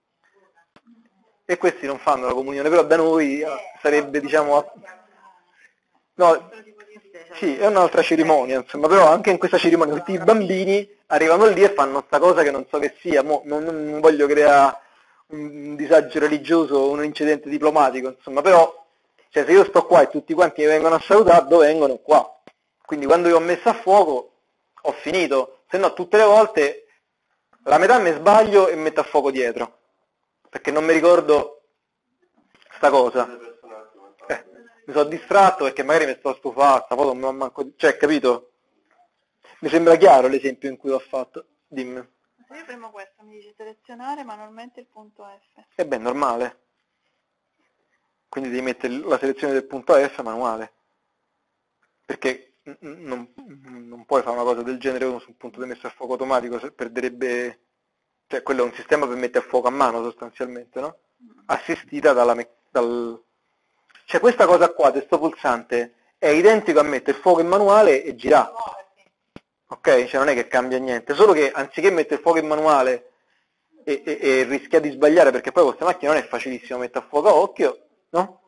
e questi non fanno la comunione, però da noi sarebbe, diciamo... No, sì, è un'altra cerimonia, insomma, però anche in questa cerimonia tutti i bambini arrivano lì e fanno sta cosa che non so che sia, non voglio creare un disagio religioso, un incidente diplomatico, insomma, però cioè, se io sto qua e tutti quanti mi vengono a salutare, dove vengono? Qua. Quindi quando io ho messo a fuoco ho finito, se no tutte le volte la metà mi sbaglio e metto a fuoco dietro, perché non mi ricordo sta cosa. Mi sono distratto perché magari mi sto stufando, sta foto non mi ha manco... Cioè, capito? Mi sembra chiaro l'esempio in cui l'ho fatto. Dimmi. Se io premo questo, mi dice selezionare manualmente il punto F. E beh, è normale. Quindi devi mettere la selezione del punto F manuale. Perché non puoi fare una cosa del genere su un punto di messa a fuoco automatico, se perderebbe... Cioè, quello è un sistema per mettere a fuoco a mano sostanzialmente, no? Assistita dal... Cioè questa cosa qua, questo pulsante, è identico a mettere il fuoco in manuale e girare. Ok? Cioè non è che cambia niente, solo che anziché mettere il fuoco in manuale e rischia di sbagliare, perché poi con questa macchina non è facilissimo mettere a fuoco a occhio, no?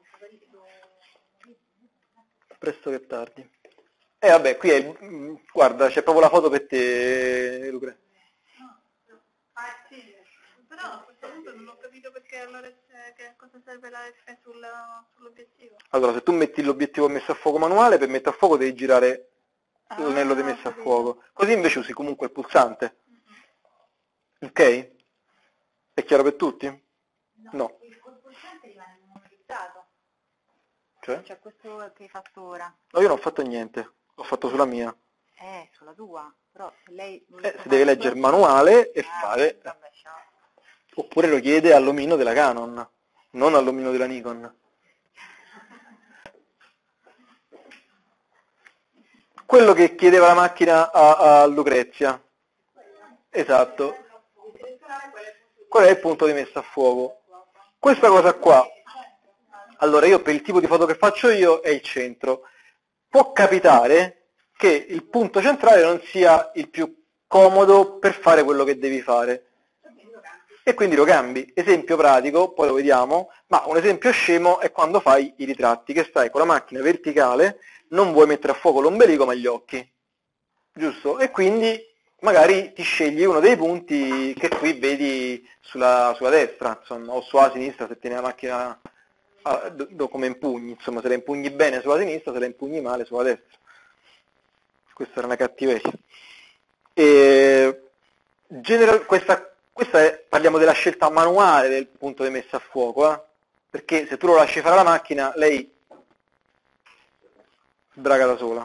Presto che tardi. E vabbè, qui è, guarda, c'è proprio la foto per te, Lucre. Sì, però a questo punto non ho capito perché allora che a cosa serve la F sull'obiettivo. Allora, se tu metti l'obiettivo messo a fuoco manuale, per mettere a fuoco devi girare l'anello di messa a fuoco. Così invece usi comunque il pulsante. Ok? È chiaro per tutti? No. Il pulsante rimane memorizzato. Cioè? Cioè questo che hai fatto ora. No, io non ho fatto niente, l'ho fatto sulla mia. Sulla tua. Però se lei... Si deve leggere il manuale e fare... Vabbè, ciao. Oppure lo chiede all'omino della Canon, non all'omino della Nikon. Quello che chiedeva la macchina a Lucrezia. Esatto. Qual è il punto di messa a fuoco? Questa cosa qua. Allora io per il tipo di foto che faccio io è il centro. Può capitare che il punto centrale non sia il più comodo per fare quello che devi fare. E quindi lo cambi. Esempio pratico, poi lo vediamo, ma un esempio scemo è quando fai i ritratti, che stai con la macchina verticale, non vuoi mettere a fuoco l'ombelico ma gli occhi, giusto? E quindi magari ti scegli uno dei punti che qui vedi sulla destra, insomma, o sulla sinistra se tieni la macchina come impugni, insomma, se la impugni bene sulla sinistra, se la impugni male sulla destra. Questa era una cattiveria. Parliamo della scelta manuale del punto di messa a fuoco, perché se tu lo lasci fare alla macchina, lei sbraga da sola.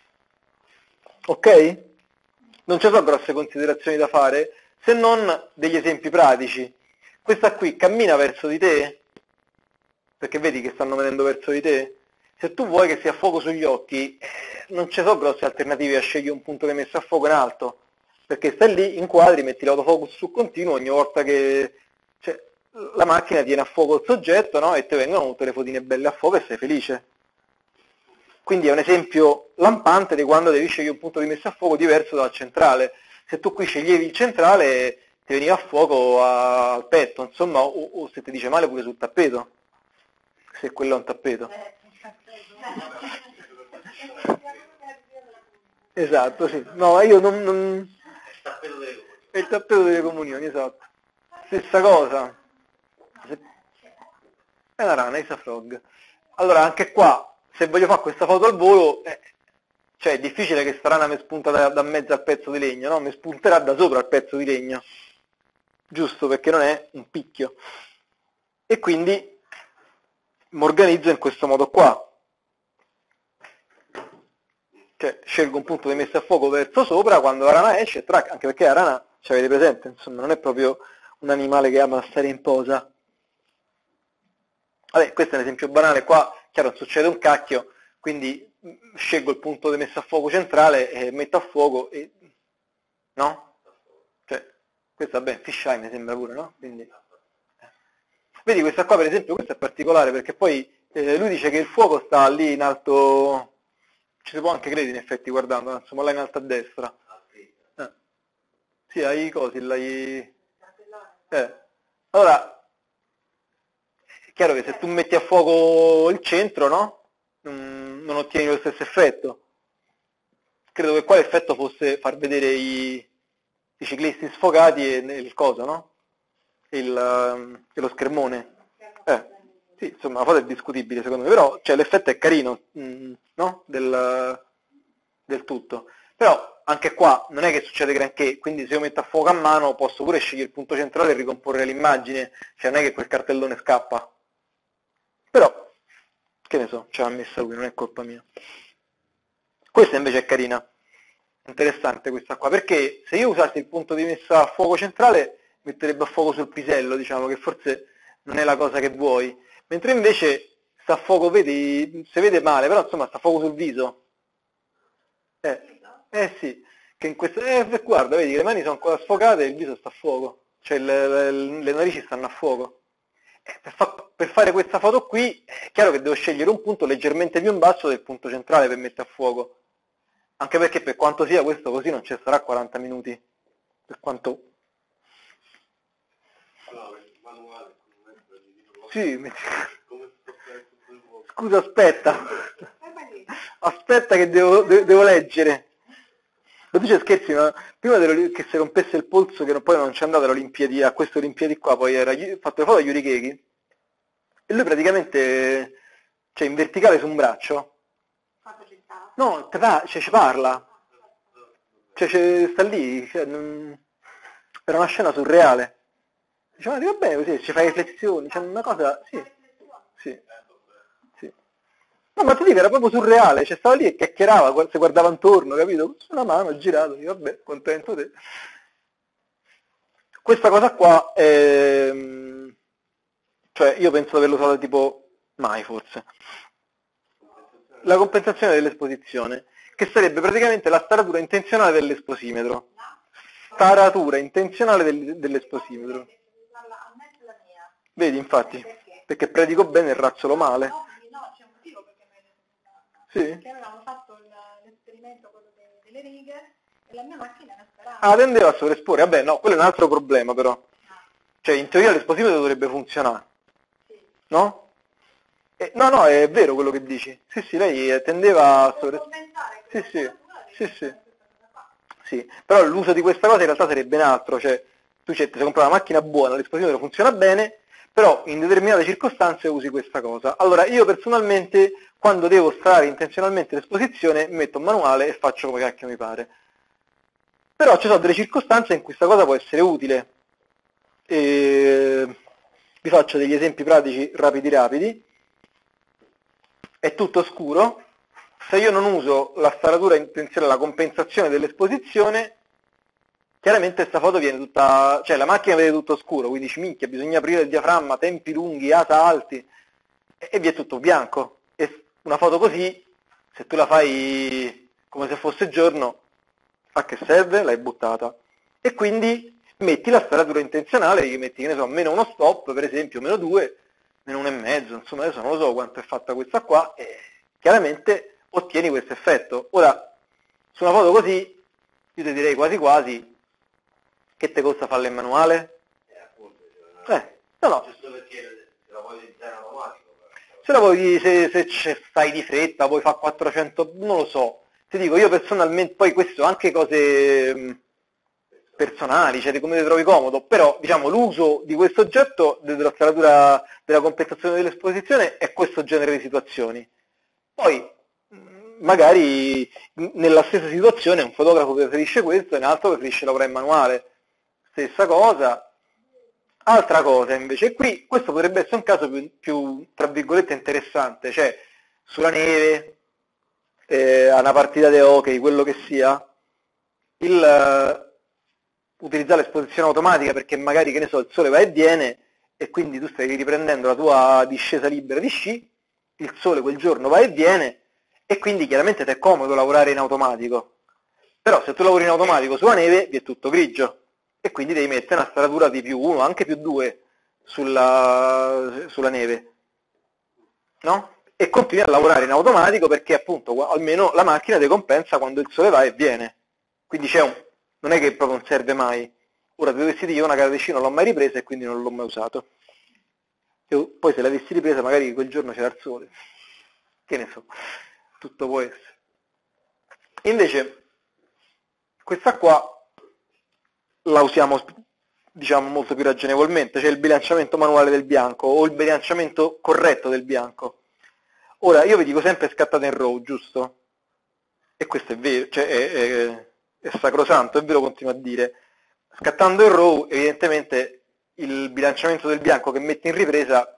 Ok? Non ci sono grosse considerazioni da fare, se non degli esempi pratici. Questa qui cammina verso di te, perché vedi che stanno venendo verso di te. Se tu vuoi che sia a fuoco sugli occhi, non ci sono grosse alternative a scegliere un punto di messa a fuoco in alto, perché stai lì, inquadri, metti l'autofocus su continuo, ogni volta che la macchina tiene a fuoco il soggetto, no? E ti vengono tutte le fotine belle a fuoco e sei felice. Quindi è un esempio lampante di quando devi scegliere un punto di messa a fuoco diverso dal centrale. Se tu qui sceglievi il centrale, ti veniva a fuoco al petto, insomma, o se ti dice male pure sul tappeto, se quello è un tappeto. Esatto, sì. No, io non... È il tappeto delle comunioni, esatto. Stessa cosa. È una rana, Isa Frog. Allora, anche qua, se voglio fare questa foto al volo, cioè è difficile che sta rana mi spunta da mezzo al pezzo di legno, no? Mi spunterà da sopra al pezzo di legno. Giusto, perché non è un picchio. E quindi mi organizzo in questo modo qua. Cioè, scelgo un punto di messa a fuoco verso sopra, quando la rana esce, anche perché la rana, ci avete presente, insomma, non è proprio un animale che ama stare in posa. Vabbè, questo è un esempio banale, qua, chiaro, non succede un cacchio, quindi scelgo il punto di messa a fuoco centrale e metto a fuoco e... no? Cioè, questo vabbè, fisheye mi sembra pure, no? Quindi... Vedi, questa qua per esempio, questa è particolare, perché poi lui dice che il fuoco sta lì in alto... Ci si può anche credere in effetti guardando, insomma là in alto a destra. Sì, hai i cosi, Allora, è chiaro che se tu metti a fuoco il centro, no? Non ottieni lo stesso effetto. Credo che qua l'effetto fosse far vedere i ciclisti sfocati e il coso, no? E lo schermone. Sì, insomma, la foto è discutibile secondo me, però cioè, l'effetto è carino, no? Del tutto. Però anche qua non è che succede granché, quindi se io metto a fuoco a mano posso pure scegliere il punto centrale e ricomporre l'immagine, cioè non è che quel cartellone scappa. Però, che ne so, ce l'ha messa lui, non è colpa mia. Questa invece è carina, interessante questa qua, perché se io usassi il punto di messa a fuoco centrale metterebbe a fuoco sul pisello, diciamo, che forse non è la cosa che vuoi. Mentre invece sta a fuoco, vedi, si vede male, però insomma sta a fuoco sul viso. Sì, che in questo, guarda, vedi, le mani sono ancora sfocate e il viso sta a fuoco, cioè le narici stanno a fuoco. Per fare questa foto qui è chiaro che devo scegliere un punto leggermente più in basso del punto centrale per mettere a fuoco. Anche perché per quanto sia questo così non ci sarà 40 minuti. Per quanto... Sì, scusa, aspetta. Aspetta che devo leggere. Ma tu ci scherzi, ma prima che si rompesse il polso, che poi non c'è andato all'Olimpiadi, a queste Olimpiadi qua, poi era fatto le foto a Yuri Keki, e lui praticamente, cioè in verticale su un braccio, no, ci parla, cioè sta lì, cioè, era una scena surreale. Diceva, va bene così, ci fai riflessioni, c'è una cosa, sì. No, ma ti dico, era proprio surreale, cioè stava lì e chiacchierava, si guardava intorno, capito? Su una mano, girato, dico, vabbè, contento te. Questa cosa qua, cioè io penso di averlo usato tipo mai forse. La compensazione dell'esposizione, che sarebbe praticamente la staratura intenzionale dell'esposimetro. Staratura intenzionale dell'esposimetro. Vedi, infatti, perché predico bene e razzolo male. Sì. Perché avevamo fatto l'esperimento quello delle righe La mia macchina era sparata. Ah, tendeva a sovraesporre, vabbè no, quello è un altro problema però. Cioè in teoria l'esposimetro dovrebbe funzionare, no? No, è vero quello che dici. Sì, lei tendeva a sovraesporre. Sì, però l'uso di questa cosa in realtà sarebbe un altro, cioè tu ti sei comprato una macchina buona, l'esposimetro funziona bene, però in determinate circostanze usi questa cosa. Allora io personalmente quando devo stare intenzionalmente l'esposizione metto un manuale e faccio come cacchio mi pare. Però ci sono delle circostanze in cui questa cosa può essere utile. Vi faccio degli esempi pratici rapidi. È tutto scuro. Se io non uso la staratura intenzionale, la compensazione dell'esposizione, chiaramente questa foto viene tutta, cioè la macchina vede tutto scuro, quindi dici minchia, bisogna aprire il diaframma, tempi lunghi, ASA alti, e vi è tutto bianco. E una foto così, se tu la fai come se fosse giorno, a che serve? L'hai buttata. E quindi metti la staratura intenzionale, gli metti, che ne so, meno uno stop, per esempio, meno 2, meno 1,5, insomma adesso non lo so quanto è fatta questa qua, e chiaramente ottieni questo effetto. Ora, su una foto così, io ti direi quasi quasi, che te costa farla in manuale? Appunto, No. giusto perché se la vuoi utilizzare in automatico. Se la vuoi, se stai di fretta, puoi fare 400, non lo so. Ti dico, io personalmente, poi questo anche cose personali, cioè di come ti trovi comodo, però diciamo l'uso di questo oggetto, della staratura, della compensazione dell'esposizione, è questo genere di situazioni. Poi magari nella stessa situazione un fotografo preferisce questo e un altro preferisce lavorare in manuale, stessa cosa. Altra cosa invece, e qui questo potrebbe essere un caso più tra virgolette interessante, cioè sulla neve, a una partita di hockey, quello che sia, utilizzare l'esposizione automatica perché magari, che ne so, il sole va e viene e quindi tu stai riprendendo la tua discesa libera di sci, il sole quel giorno va e viene e quindi chiaramente ti è comodo lavorare in automatico. Però se tu lavori in automatico sulla neve vi è tutto grigio e quindi devi mettere una staratura di +1, anche +2 sulla neve, no? E continui a lavorare in automatico perché appunto almeno la macchina ti compensa quando il sole va e viene. Quindi non è che proprio non serve mai. Ora ti dovessi dire, io una gara di sci non l'ho mai ripresa e quindi non l'ho mai usato. E poi se l'avessi ripresa magari quel giorno c'era il sole. Che ne so, tutto può essere. Invece questa qua la usiamo diciamo molto più ragionevolmente, cioè il bilanciamento manuale del bianco o il bilanciamento corretto del bianco. Ora io vi dico sempre scattata in RAW, giusto? E questo è vero, cioè è sacrosanto, è vero, continuo a dire. Scattando in RAW evidentemente il bilanciamento del bianco che metti in ripresa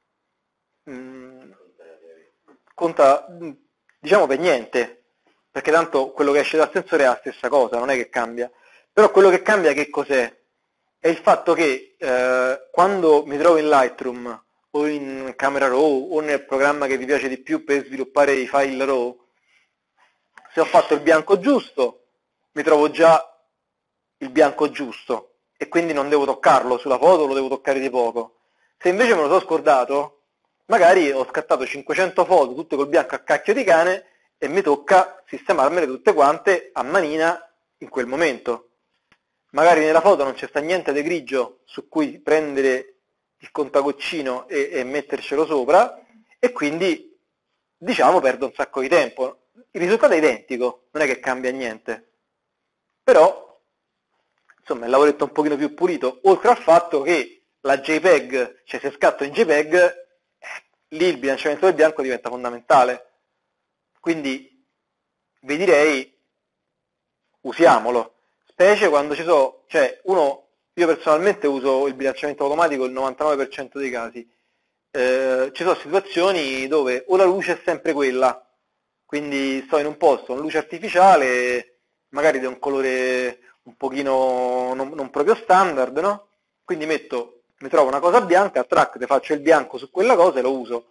conta diciamo per niente, perché tanto quello che esce dal sensore è la stessa cosa, non è che cambia. Però quello che cambia che cos'è? È il fatto che quando mi trovo in Lightroom o in Camera Raw o nel programma che vi piace di più per sviluppare i file RAW, se ho fatto il bianco giusto, mi trovo già il bianco giusto e quindi non devo toccarlo sulla foto, lo devo toccare di poco. Se invece me lo sono scordato, magari ho scattato 500 foto tutte col bianco a cacchio di cane e mi tocca sistemarmele tutte quante a manina in quel momento. Magari nella foto non c'è sta niente di grigio su cui prendere il contagoccino e mettercelo sopra e quindi diciamo perdo un sacco di tempo. Il risultato è identico, non è che cambia niente, però insomma è il lavoretto un pochino più pulito, oltre al fatto che la JPEG, cioè se scatto in JPEG, lì il bilanciamento del bianco diventa fondamentale, quindi vi direi usiamolo, specie quando ci sono, cioè io personalmente uso il bilanciamento automatico il 99% dei casi, ci sono situazioni dove o la luce è sempre quella, quindi sto in un posto con luce artificiale, magari di un colore un pochino non proprio standard, no? Quindi mi trovo una cosa bianca, track, te faccio il bianco su quella cosa e lo uso.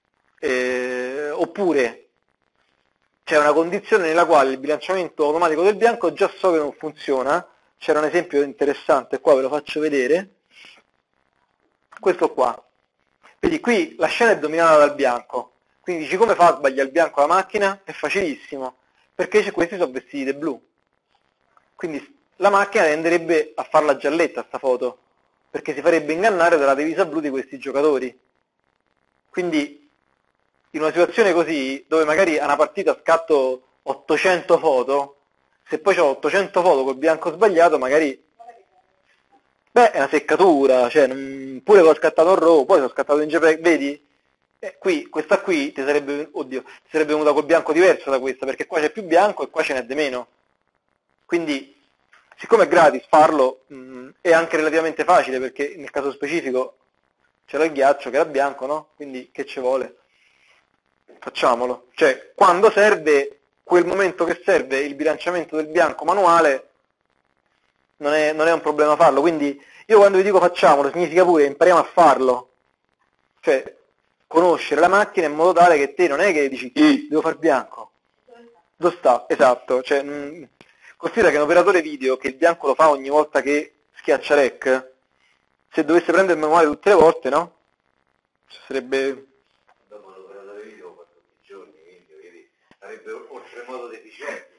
Oppure c'è una condizione nella quale il bilanciamento automatico del bianco già so che non funziona, c'era un esempio interessante, qua ve lo faccio vedere, questo qua. Vedi, qui la scena è dominata dal bianco, quindi dici come fa a sbagliare il bianco la macchina? È facilissimo, perché questi sono vestiti di blu. Quindi la macchina tenderebbe a farla gialletta sta foto, perché si farebbe ingannare dalla divisa blu di questi giocatori. Quindi in una situazione così, dove magari a una partita scatto 800 foto, se poi ho 800 foto col bianco sbagliato, magari è una seccatura, cioè pure che ho scattato in RAW, poi sono scattato in JPEG, vedi? Questa qui ti sarebbe venuta col bianco diverso da questa, perché qua c'è più bianco e qua ce n'è di meno. Quindi, siccome è gratis farlo, è anche relativamente facile, perché nel caso specifico c'era il ghiaccio che era bianco, no? Quindi che ci vuole? Facciamolo. Cioè, quando serve, quel momento che serve il bilanciamento del bianco manuale, non è un problema farlo. Quindi io quando vi dico facciamolo, significa pure impariamo a farlo. Cioè, conoscere la macchina in modo tale che te non è che dici devo far bianco. Dove sta? Esatto. Cioè, considera che un operatore video che il bianco lo fa ogni volta che schiaccia rec, se dovesse prendere il manuale tutte le volte, no? Sarebbe... Dopo l'operatore video 14 giorni, quindi sarebbe oltremodo deficiente.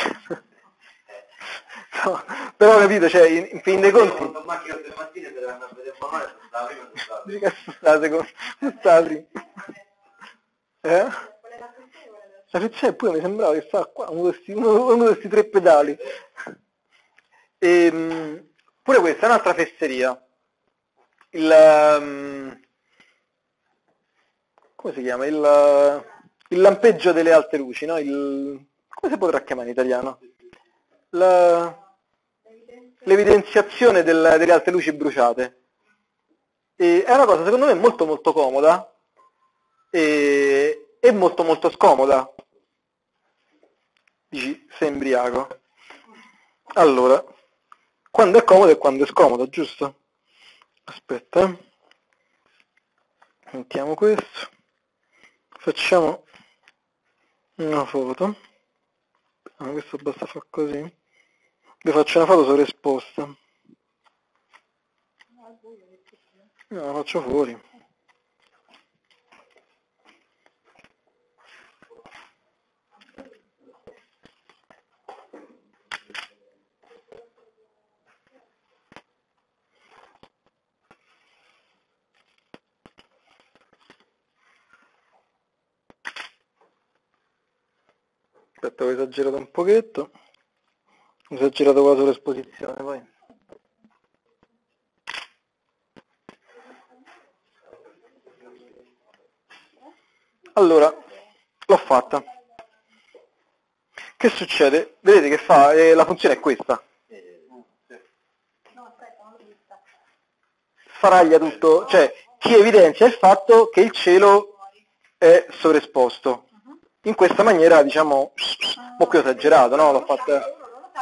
No, però capito, cioè, in fin dei conti... Quando macchina tutte le mattine te vanno a vedere il manuale, stava prima e stava prima. Stava prima. La frizione pure mi sembrava che stava qua, uno di questi tre pedali. Pure questa è un'altra fesseria. Come si chiama? Il lampeggio delle alte luci, no? Come si potrà chiamare in italiano? L'evidenziazione delle alte luci bruciate. È una cosa secondo me molto molto comoda e molto molto scomoda. Dici, sei embriaco. Allora, quando è comodo e quando è scomodo, giusto? Aspetta, mettiamo questo, facciamo una foto, questo basta fare così, vi faccio una foto sovraesposta, no, la faccio fuori. Aspetta, ho esagerato un pochetto, ho esagerato con la sovraesposizione, poi. Allora, l'ho fatta. Che succede? Vedete che fa? La funzione è questa. Sfaraglia tutto, cioè ti evidenzia il fatto che il cielo è sovraesposto. In questa maniera, diciamo, un po' esagerato, no? L'ho fatta.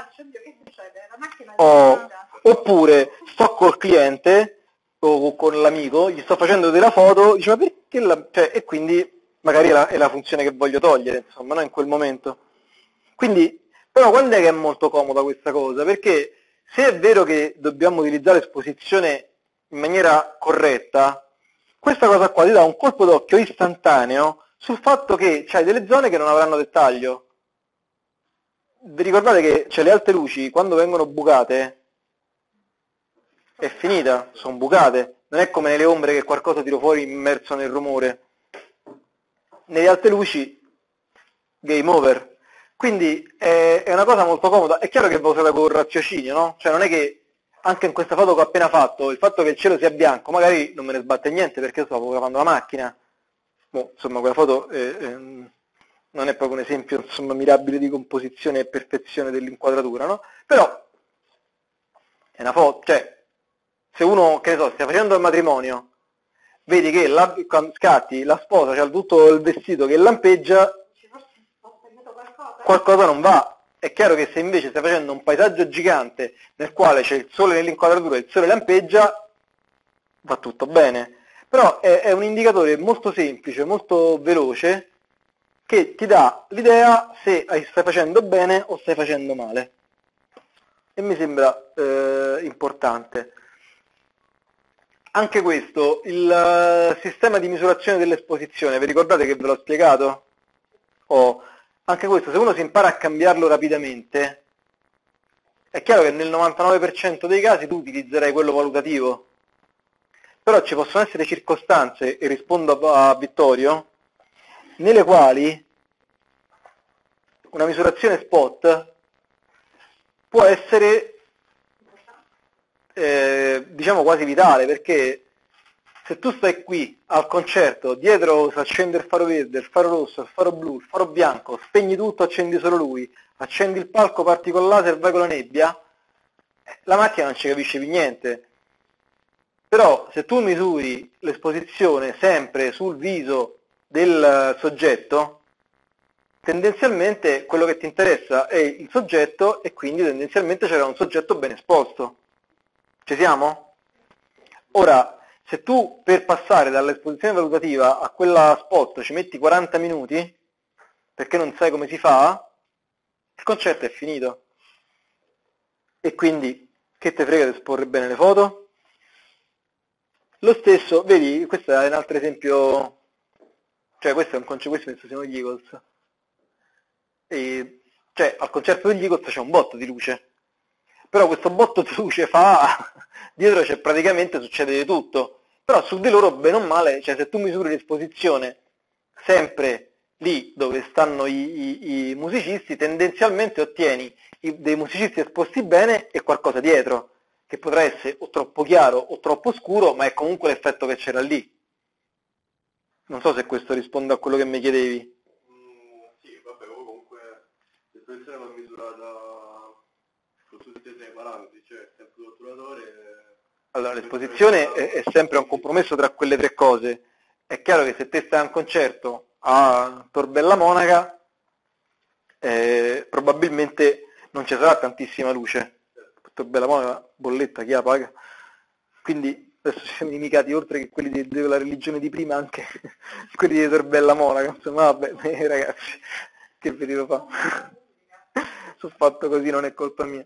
Oppure sto col cliente o con l'amico, gli sto facendo della foto, dice ma perché cioè, e quindi magari è la funzione che voglio togliere, insomma, no? In quel momento. Quindi, però quando è che è molto comoda questa cosa? Perché se è vero che dobbiamo utilizzare l'esposizione in maniera corretta, questa cosa qua ti dà un colpo d'occhio istantaneo sul fatto che c'hai delle zone che non avranno dettaglio. Vi ricordate che cioè, le alte luci, quando vengono bucate, è finita, sono bucate. Non è come nelle ombre che qualcosa tiro fuori immerso nel rumore. Nelle alte luci, game over. Quindi è una cosa molto comoda. È chiaro che va usata con raziocinio, no? Cioè non è che anche in questa foto che ho appena fatto, il fatto che il cielo sia bianco, magari non me ne sbatte niente perché io stavo fotografando la macchina. Insomma, quella foto non è proprio un esempio insomma, mirabile di composizione e perfezione dell'inquadratura, no? Però è una foto, cioè se uno, che ne so, stia facendo il matrimonio, vedi che quando scatti la sposa c'ha tutto il vestito che lampeggia, qualcosa non va. È chiaro che se invece stai facendo un paesaggio gigante nel quale c'è il sole nell'inquadratura e il sole lampeggia, va tutto bene. Però è un indicatore molto semplice, molto veloce, che ti dà l'idea se stai facendo bene o stai facendo male. E mi sembra importante. Anche questo, il sistema di misurazione dell'esposizione, vi ricordate che ve l'ho spiegato? Anche questo, se uno si impara a cambiarlo rapidamente, È chiaro che nel 99% dei casi tu utilizzerai quello valutativo, però ci possono essere circostanze, e rispondo a Vittorio, nelle quali una misurazione spot può essere diciamo quasi vitale, perché se tu stai qui al concerto, dietro si accende il faro verde, il faro rosso, il faro blu, il faro bianco, spegni tutto, accendi solo lui, accendi il palco, parti con laser, vai con la nebbia, la macchina non ci capisce più niente. Però se tu misuri l'esposizione sempre sul viso del soggetto, tendenzialmente quello che ti interessa è il soggetto e quindi tendenzialmente c'era un soggetto ben esposto. Ci siamo? Ora, se tu per passare dall'esposizione valutativa a quella spot ci metti 40 minuti, perché non sai come si fa, il concerto è finito. E quindi, che te frega di esporre bene le foto? Lo stesso, vedi, questo è un altro esempio, cioè questo è un concetto, questo penso siano gli Eagles. Cioè, al concerto degli Eagles c'è un botto di luce. Però questo botto di luce fa, dietro c'è praticamente, succede di tutto, però su di loro bene o male, cioè se tu misuri l'esposizione sempre lì dove stanno i musicisti, tendenzialmente ottieni dei musicisti esposti bene e qualcosa dietro, che potrà essere o troppo chiaro o troppo scuro, ma è comunque l'effetto che c'era lì. Non so se questo risponde a quello che mi chiedevi. Sì, vabbè, comunque l'esposizione va misurata con tutti e 6 i parametri, cioè il tempo d'otturatore. Allora, l'esposizione è sempre un compromesso tra quelle tre cose. È chiaro che se te stai a un concerto a Tor Bella Monaca, probabilmente non ci sarà tantissima luce. Tor Bella Monaca, bolletta, chi la paga? Quindi adesso ci siamo inimicati, oltre che quelli della religione di prima, anche quelli di Tor Bella Monaca. Insomma, vabbè, ragazzi, che vi devo fare? Sono fatto così, non è colpa mia.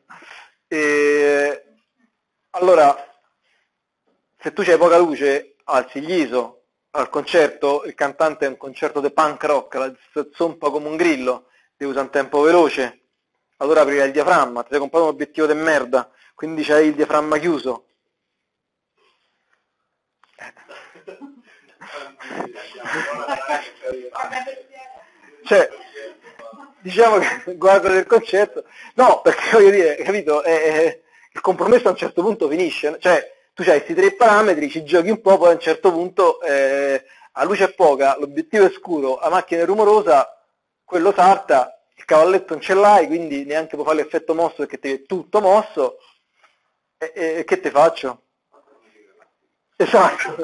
Allora, se tu c'hai poca luce, alzi gli ISO. Al concerto, il cantante è un concerto di punk rock, la zompa come un grillo, devi usare un tempo veloce, allora aprirai il diaframma, ti sei comprato un obiettivo di merda, quindi c'hai il diaframma chiuso. Cioè, diciamo che guardo del concerto, no, perché voglio dire, capito, il compromesso a un certo punto finisce, cioè tu hai questi tre parametri, ci giochi un po', poi a un certo punto la luce è poca, l'obiettivo è scuro, la macchina è rumorosa, quello salta, il cavalletto non ce l'hai, quindi neanche puoi fare l'effetto mosso perché ti è tutto mosso, e che te faccio? Esatto,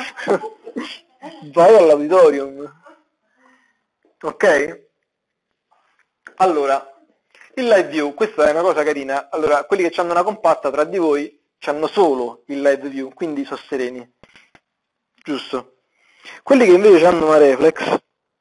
vai all'auditorium, ok? Allora, il live view, questa è una cosa carina. Allora, quelli che hanno una compatta tra di voi hanno solo il live view, quindi sono sereni. Giusto? Quelli che invece hanno una reflex.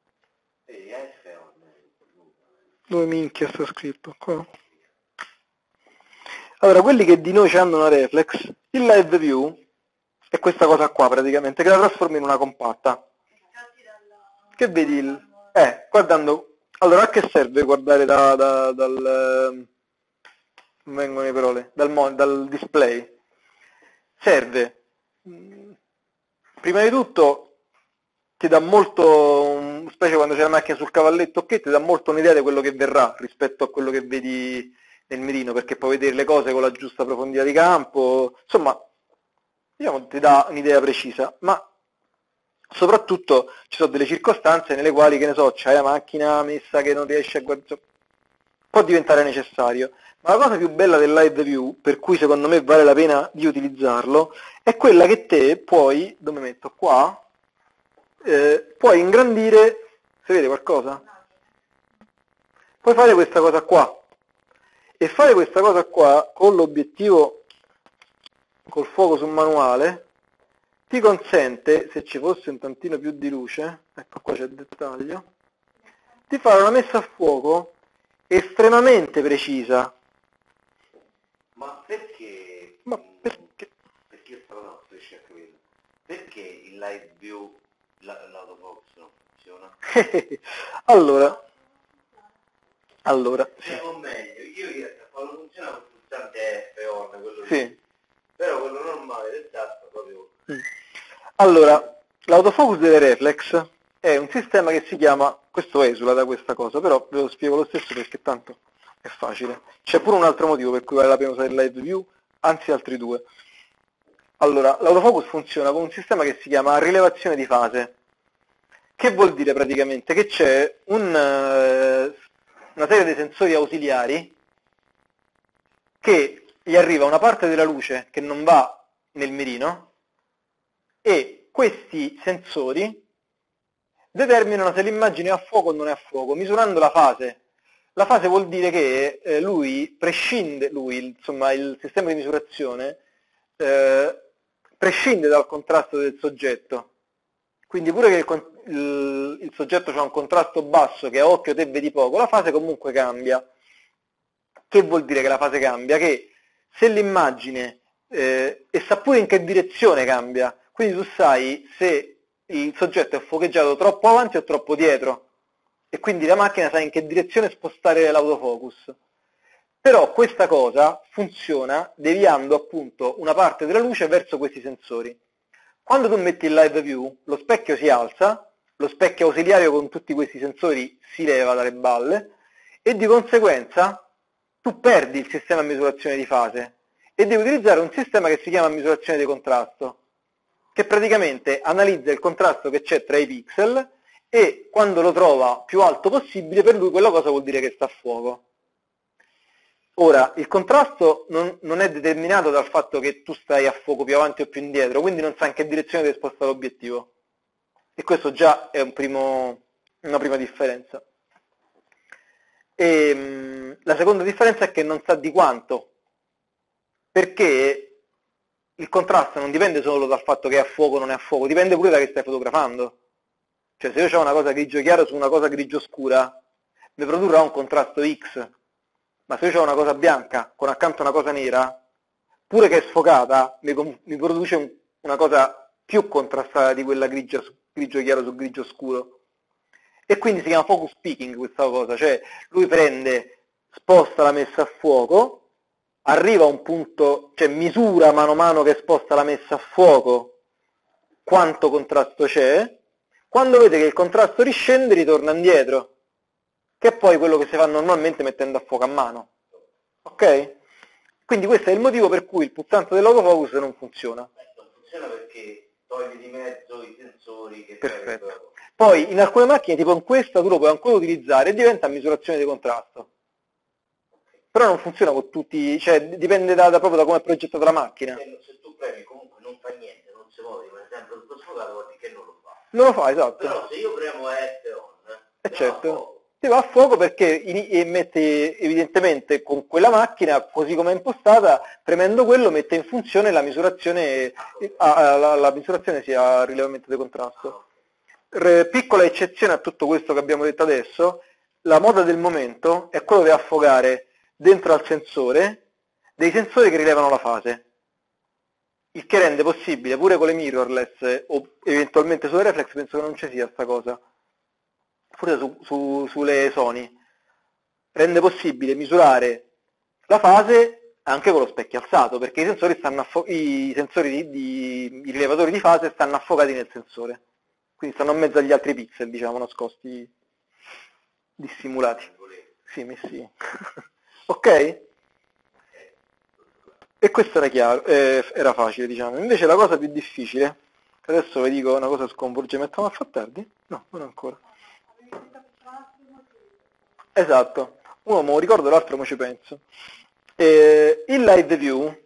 Dove minchia sta scritto? Qua. Allora, quelli che di noi hanno una reflex, il live view è questa cosa qua praticamente, che la trasforma in una compatta. Che vedi il... guardando... Allora, a che serve guardare dal non vengono le parole, dal display? Serve, prima di tutto, ti dà molto, specie quando c'è la macchina sul cavalletto, ok, ti dà molto un'idea di quello che verrà rispetto a quello che vedi nel mirino, perché puoi vedere le cose con la giusta profondità di campo, insomma, diciamo, ti dà un'idea precisa, ma soprattutto ci sono delle circostanze nelle quali, che ne so, c'hai la macchina messa che non riesce a guardare, può diventare necessario. Ma la cosa più bella del live view, per cui secondo me vale la pena di utilizzarlo, è quella che te puoi, dove metto qua, puoi ingrandire, si vede qualcosa? Puoi fare questa cosa qua, e fare questa cosa qua con l'obiettivo, col fuoco sul manuale, ti consente, se ci fosse un tantino più di luce, ecco qua c'è il dettaglio, di fare una messa a fuoco estremamente precisa. Ma perché? Ma perché? Perché io però non riesco a capire. Perché il live view, l'autofox non funziona? allora, Sì. O meglio, io riesco a farlo funzionare con Sì. Però quello normale del tatto proprio... Allora, l'autofocus delle reflex è un sistema che si chiama, questo esula da questa cosa, però ve lo spiego lo stesso perché tanto è facile. C'è pure un altro motivo per cui vale la pena usare il live view, anzi altri due. Allora, l'autofocus funziona con un sistema che si chiama rilevazione di fase, che vuol dire praticamente che c'è una serie di sensori ausiliari che gli arriva una parte della luce che non va nel mirino e questi sensori determinano se l'immagine è a fuoco o non è a fuoco, misurando la fase. La fase vuol dire che insomma, il sistema di misurazione prescinde dal contrasto del soggetto. Quindi pure che il soggetto ha un contrasto basso, che a occhio te vedi poco, la fase comunque cambia. Che vuol dire che la fase cambia? Che se l'immagine, e sa pure in che direzione cambia, quindi tu sai se il soggetto è fuocheggiato troppo avanti o troppo dietro, e quindi la macchina sa in che direzione spostare l'autofocus. Però questa cosa funziona deviando appunto una parte della luce verso questi sensori. Quando tu metti il live view, lo specchio si alza, lo specchio ausiliario con tutti questi sensori si leva dalle balle, e di conseguenza tu perdi il sistema di misurazione di fase e devi utilizzare un sistema che si chiama misurazione di contrasto, che praticamente analizza il contrasto che c'è tra i pixel e quando lo trova più alto possibile, per lui quella cosa vuol dire che sta a fuoco. Ora, il contrasto non è determinato dal fatto che tu stai a fuoco più avanti o più indietro, quindi non sa in che direzione deve spostare l'obiettivo. E questo già è una prima differenza. E la seconda differenza è che non sa di quanto, perché il contrasto non dipende solo dal fatto che è a fuoco o non è a fuoco, dipende pure da che stai fotografando. Cioè se io ho una cosa grigio chiaro su una cosa grigio scura, mi produrrà un contrasto X, ma se io ho una cosa bianca con accanto una cosa nera, pure che è sfocata, mi produce una cosa più contrastata di quella grigio chiaro su grigio scuro. E quindi si chiama focus peaking questa cosa, cioè lui sposta la messa a fuoco, arriva a un punto, cioè misura mano a mano che sposta la messa a fuoco quanto contrasto c'è, quando vede che il contrasto riscende ritorna indietro, che è poi quello che si fa normalmente mettendo a fuoco a mano. Ok? Quindi questo è il motivo per cui il pulsante dell'autofocus non funziona. Non funziona perché togli di mezzo i sensori che... Perfetto. Poi in alcune macchine, tipo in questa, tu lo puoi ancora utilizzare e diventa misurazione di contrasto. Però non funziona con tutti, cioè dipende proprio da come è progettata la macchina. Se tu premi comunque non fa niente, non si muove, per esempio tutto sfocato vuol dire che non lo fa. Non lo fa, esatto. Però se io premo F on, certo, ti va a fuoco perché mette evidentemente con quella macchina, così come è impostata, premendo quello mette in funzione la misurazione, la misurazione sia rilevamento di contrasto. Piccola eccezione a tutto questo che abbiamo detto adesso, la moda del momento è quello di affogare dentro al sensore dei sensori che rilevano la fase, il che rende possibile pure con le mirrorless o eventualmente sulle reflex, penso che non ci sia sta cosa, forse sulle Sony, rende possibile misurare la fase anche con lo specchio alzato, perché i sensori i rilevatori di fase stanno affocati nel sensore, quindi stanno in mezzo agli altri pixel, diciamo, nascosti, dissimulati. Sì, messi. Ok? E questo era chiaro, era facile, diciamo. Invece la cosa più difficile, adesso vi dico una cosa sconvolgente, ma fa tardi? No, non ancora. Esatto, uno me lo ricordo, l'altro me ci penso. Il live view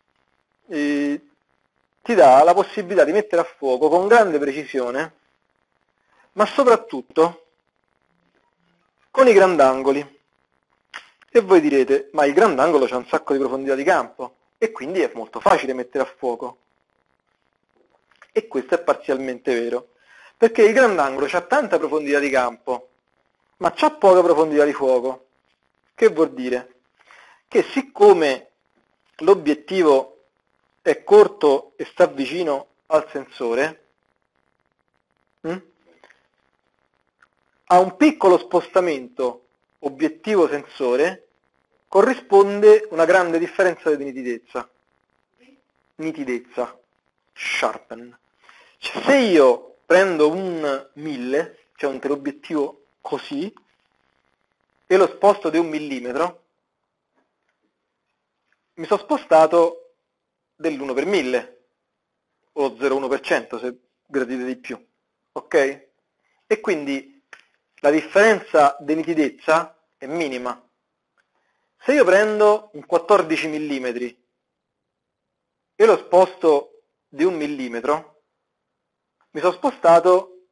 ti dà la possibilità di mettere a fuoco con grande precisione, ma soprattutto con i grandangoli. E voi direte, ma il grandangolo c'ha un sacco di profondità di campo e quindi è molto facile mettere a fuoco. E questo è parzialmente vero, perché il grandangolo c'ha tanta profondità di campo, ma c'ha poca profondità di fuoco. Che vuol dire? Che siccome l'obiettivo è corto e sta vicino al sensore, a un piccolo spostamento obiettivo-sensore corrisponde una grande differenza di nitidezza. nitidezza, sharpen. Cioè, se io prendo un 1000, cioè un teleobiettivo così, e lo sposto di 1 millimetro, mi sono spostato dell'1 per 1000, o 0,1% se gradite di più, ok? E quindi la differenza di nitidezza è minima. Se io prendo un 14 mm e lo sposto di 1 millimetro, mi sono spostato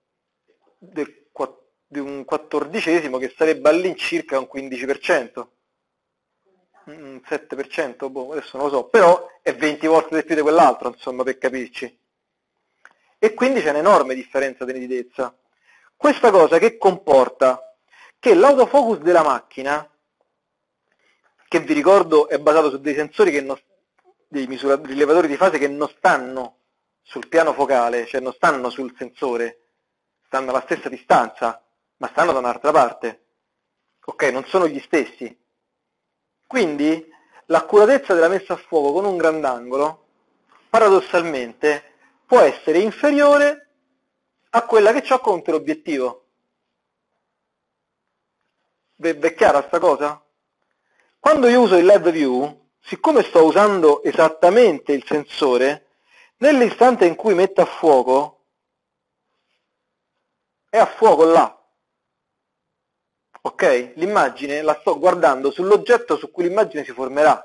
di un 14esimo, che sarebbe all'incirca un 15%, un 7%, boh, adesso non lo so, però è 20 volte di più di quell'altro, insomma, per capirci. E quindi c'è un'enorme differenza di nitidezza. Questa cosa che comporta? Che l'autofocus della macchina, che vi ricordo è basato su dei sensori dei rilevatori di fase che non stanno sul piano focale, cioè non stanno sul sensore, stanno alla stessa distanza, ma stanno da un'altra parte. Ok, non sono gli stessi. Quindi l'accuratezza della messa a fuoco con un grandangolo, paradossalmente, può essere inferiore a quella che ho con un teleobiettivo. È chiara sta cosa? Quando io uso il live view, siccome sto usando esattamente il sensore, nell'istante in cui metto a fuoco, è a fuoco là. Ok? L'immagine la sto guardando sull'oggetto su cui l'immagine si formerà.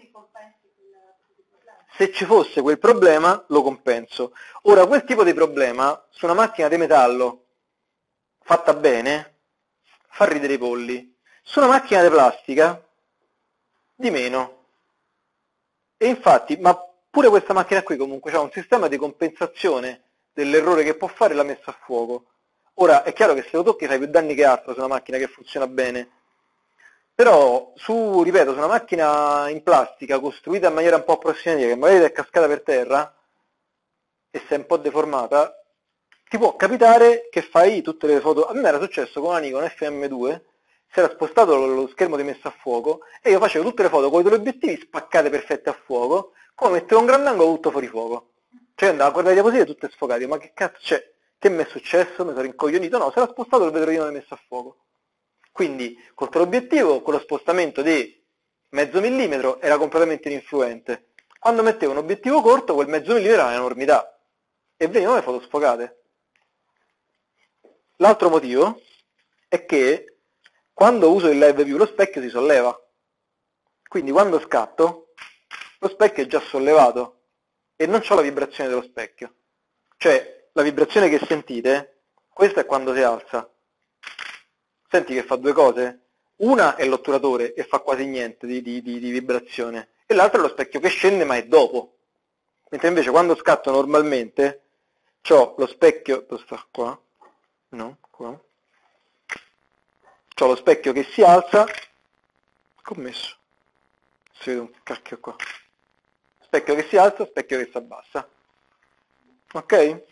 Se ci fosse quel problema, lo compenso. Ora, quel tipo di problema, su una macchina di metallo fatta bene, fa ridere i polli. Su una macchina di plastica, di meno. E infatti, ma pure questa macchina qui comunque ha un sistema di compensazione dell'errore che può fare la messa a fuoco. Ora, è chiaro che se lo tocchi fai più danni che altro su una macchina che funziona bene. Però, ripeto, su una macchina in plastica costruita in maniera un po' approssimativa, che magari è cascata per terra e si è un po' deformata, ti può capitare che fai tutte le foto. A me era successo con una Nikon FM2, si era spostato lo schermo di messa a fuoco e io facevo tutte le foto con i teleobiettivi spaccate perfette a fuoco, come mettevo un grandangolo tutto fuori fuoco. Cioè andavo a guardare le diapositive tutte sfocate, ma che cazzo c'è? Che mi è successo? Mi sono rincoglionito? No, si era spostato il vetrino di messa a fuoco. Quindi col teleobiettivo, con lo spostamento di mezzo millimetro, era completamente ininfluente. Quando mettevo un obiettivo corto, quel mezzo millimetro era un'enormità e venivano le foto sfocate. L'altro motivo è che quando uso il live view lo specchio si solleva. Quindi quando scatto, lo specchio è già sollevato e non c'ho la vibrazione dello specchio. Cioè, la vibrazione che sentite, questa è quando si alza. Senti che fa due cose? Una è l'otturatore e fa quasi niente di vibrazione, e l'altra è lo specchio che scende ma è dopo. Mentre invece quando scatto normalmente, c'ho lo specchio, dove sta qua? No, qua. C'ho lo specchio che si alza, commesso. Si vede un cacchio qua. Specchio che si alza, specchio che si abbassa. Ok?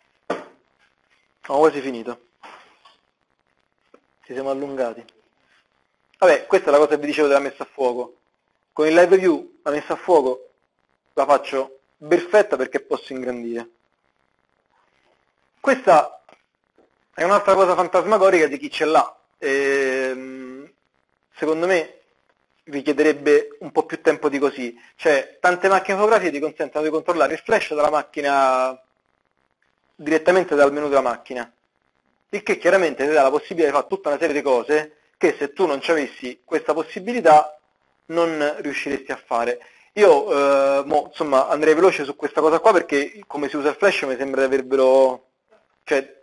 Ho quasi finito. Ci siamo allungati. Vabbè, questa è la cosa che vi dicevo della messa a fuoco. Con il live view la messa a fuoco la faccio perfetta perché posso ingrandire. Questa è un'altra cosa fantasmagorica di chi ce l'ha. Secondo me richiederebbe un po' più tempo di così. Cioè, tante macchine fotografiche ti consentono di controllare il flash dalla macchina direttamente dal menu della macchina. Il che chiaramente ti dà la possibilità di fare tutta una serie di cose che se tu non ci avessi questa possibilità non riusciresti a fare. Io insomma andrei veloce su questa cosa qua perché come si usa il flash mi sembra di avervelo, cioè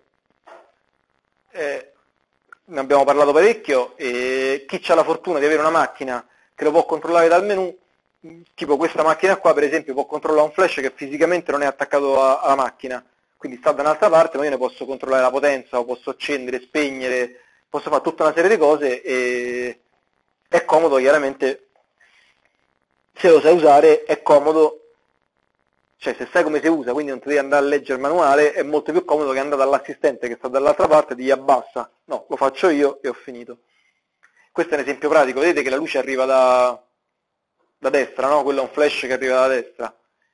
ne abbiamo parlato parecchio, e chi ha la fortuna di avere una macchina che lo può controllare dal menu, tipo questa macchina qua per esempio può controllare un flash che fisicamente non è attaccato alla macchina, quindi sta da un'altra parte, ma io ne posso controllare la potenza, o posso accendere, spegnere, posso fare tutta una serie di cose e è comodo chiaramente, se lo sai usare è comodo, cioè se sai come si usa, quindi non ti devi andare a leggere il manuale, è molto più comodo che andare dall'assistente che sta dall'altra parte e gli abbassa, no, lo faccio io e ho finito. Questo è un esempio pratico, vedete che la luce arriva da destra, no? Quello è un flash che arriva da destra.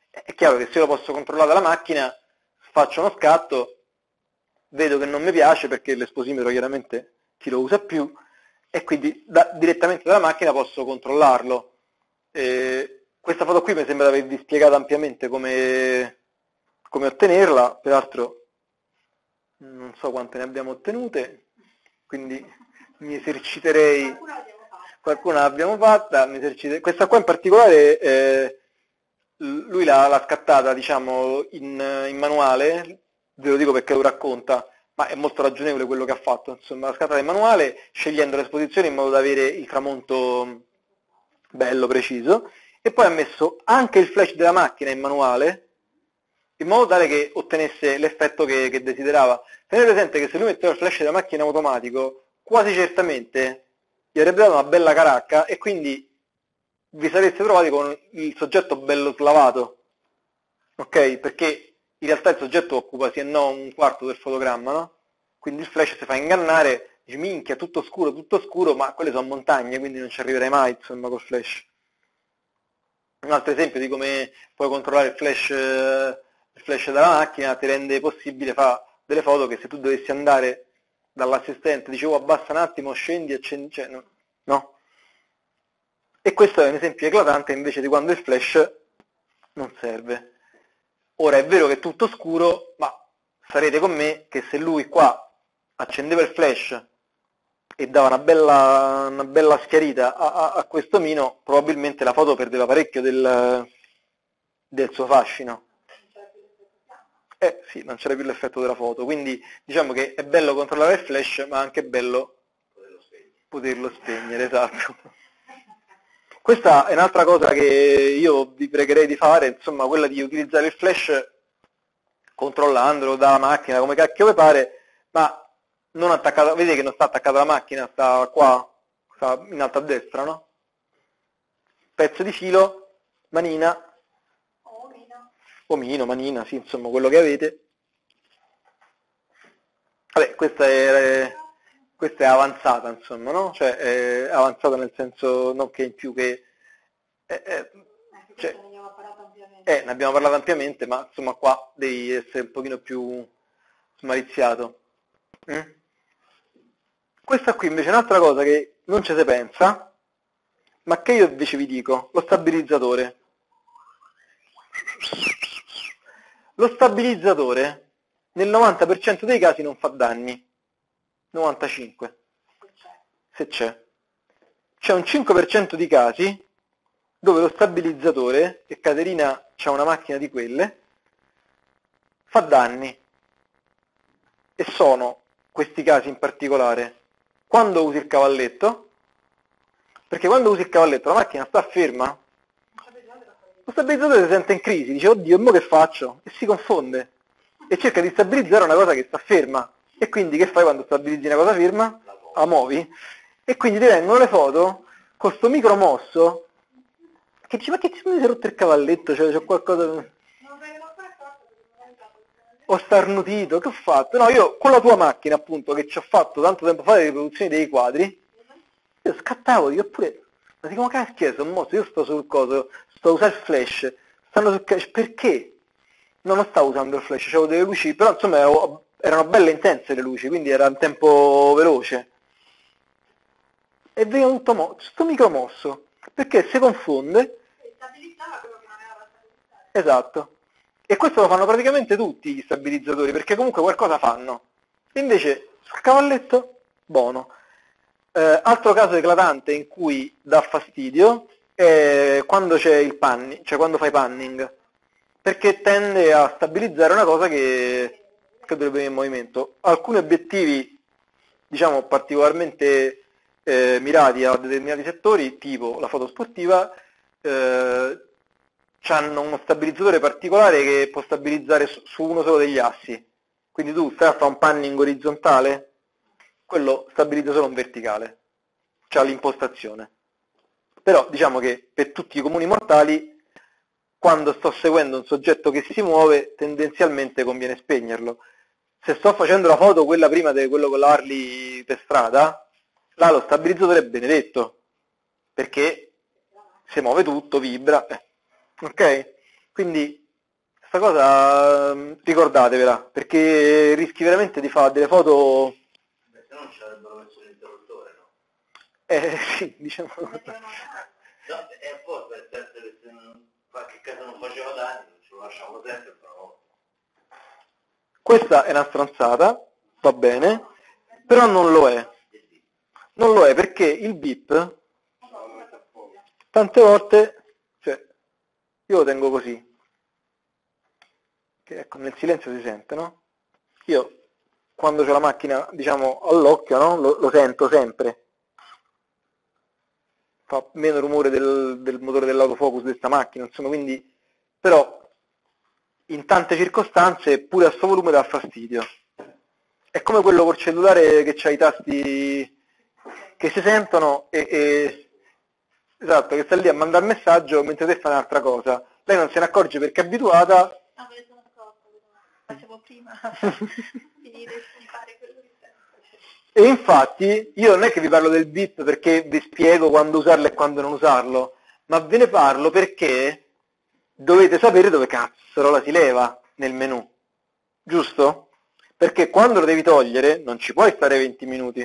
È chiaro che se io lo posso controllare dalla macchina, faccio uno scatto, vedo che non mi piace perché l'esposimetro chiaramente chi lo usa più, e quindi direttamente dalla macchina posso controllarlo. Questa foto qui mi sembra di avervi spiegato ampiamente come ottenerla, peraltro non so quante ne abbiamo ottenute, quindi mi eserciterei, qualcuna l'abbiamo fatta, questa qua in particolare lui l'ha scattata diciamo in manuale, ve lo dico perché lo racconta, ma è molto ragionevole quello che ha fatto, insomma l'ha scattata in manuale scegliendo l'esposizione in modo da avere il tramonto bello, preciso, e poi ha messo anche il flash della macchina in manuale, in modo tale che ottenesse l'effetto che desiderava. Tenete presente che se lui metteva il flash della macchina in automatico, quasi certamente gli avrebbe dato una bella caracca e quindi vi sareste trovati con il soggetto bello slavato, ok? Perché in realtà il soggetto occupa sì e no un quarto del fotogramma, no? Quindi il flash si fa ingannare, dici minchia, tutto scuro, ma quelle sono montagne, quindi non ci arriverai mai, insomma, col flash. Un altro esempio di come puoi controllare il flash della macchina ti rende possibile fare delle foto che se tu dovessi andare dall'assistente, dicevo abbassa un attimo, scendi, accendi, cioè, no? E questo è un esempio eclatante invece di quando il flash non serve. Ora è vero che è tutto scuro, ma sarete con me che se lui qua accendeva il flash e dava una bella schiarita a questo omino, probabilmente la foto perdeva parecchio del suo fascino. Sì, non c'era più l'effetto della foto, quindi diciamo che è bello controllare il flash, ma anche bello poterlo spegnere, esatto. Questa è un'altra cosa che io vi pregherei di fare, insomma, quella di utilizzare il flash controllandolo dalla macchina, come cacchio vi pare, ma non attaccato, vedete che non sta attaccato alla macchina, sta qua, sta in alto a destra, no? Pezzo di filo, manina, omino, manina, sì, insomma, quello che avete. Vabbè, questa è avanzata, insomma, no? Cioè, è avanzata nel senso non che in più che... cioè, ne abbiamo parlato ampiamente, ma insomma qua devi essere un pochino più smaliziato. Questa qui invece è un'altra cosa che non ci si pensa, ma che io invece vi dico, lo stabilizzatore. Lo stabilizzatore nel 90% dei casi non fa danni, 95, se c'è. C'è un 5% di casi dove lo stabilizzatore, e Caterina c'ha una macchina di quelle, fa danni. E sono questi casi in particolare quando usi il cavalletto, perché quando usi il cavalletto la macchina sta ferma, lo stabilizzatore si sente in crisi, dice oddio, e mo che faccio? E si confonde e cerca di stabilizzare una cosa che sta ferma. E quindi che fai quando stabilizzi una cosa ferma? La muovi. E quindi ti vengono le foto con sto micro mosso che dici ma che ti sei rotto il cavalletto, cioè c'è qualcosa... Ho starnutito, che ho fatto? No, io con la tua macchina appunto che ci ho fatto tanto tempo fa le riproduzioni dei quadri, io scattavo, io pure, ma dico ma caschio, sono mosso, io sto sul coso, sto a usare il flash, stanno sul perché? No, non stavo usando il flash, c'avevo delle luci, però insomma erano belle intense le luci, quindi era un tempo veloce. E veniva tutto sto micro mosso, perché si confonde. Esatto. E questo lo fanno praticamente tutti gli stabilizzatori, perché comunque qualcosa fanno. E invece, sul cavalletto, buono. Altro caso eclatante in cui dà fastidio è quando c'è il panning, cioè quando fai panning, perché tende a stabilizzare una cosa che dovrebbe venire in movimento. Alcuni obiettivi, diciamo, particolarmente mirati a determinati settori, tipo la foto sportiva, hanno uno stabilizzatore particolare che può stabilizzare su uno solo degli assi. Quindi tu stai a fare un panning orizzontale, quello stabilizza solo un verticale, c'ha l'impostazione. Però diciamo che per tutti i comuni mortali, quando sto seguendo un soggetto che si muove, tendenzialmente conviene spegnerlo. Se sto facendo la foto, quella prima di quello con la Harley per strada, là lo stabilizzatore è benedetto, perché si muove tutto, vibra. Ok? Quindi questa cosa ricordatevela, perché rischi veramente di fare delle foto... Beh, se non ci avrebbero messo l'interruttore, no? Sì, diciamo... No, e poi per essere se qualche caso non faceva danni, non ce lo lasciamo sempre, però... Questa è una stronzata, va bene, però non lo è. Non lo è perché il bip, tante volte, cioè, io lo tengo così, che ecco, nel silenzio si sente, no? Io, quando c'ho la macchina, diciamo, all'occhio, no? Lo sento sempre. Fa meno rumore del motore dell'autofocus di questa macchina, insomma, quindi, però, in tante circostanze, pure a sto volume dà fastidio. È come quello col cellulare che c'ha i tasti che si sentono esatto, che sta lì a mandare messaggio mentre te fai un'altra cosa. Lei non se ne accorge perché è abituata. Ah, me ne sono accorta, facevo prima finire di fare quello che serve. E infatti io non è che vi parlo del bip perché vi spiego quando usarlo e quando non usarlo, ma ve ne parlo perché dovete sapere dove cazzarola si leva nel menu, giusto? Perché quando lo devi togliere non ci puoi stare 20 minuti.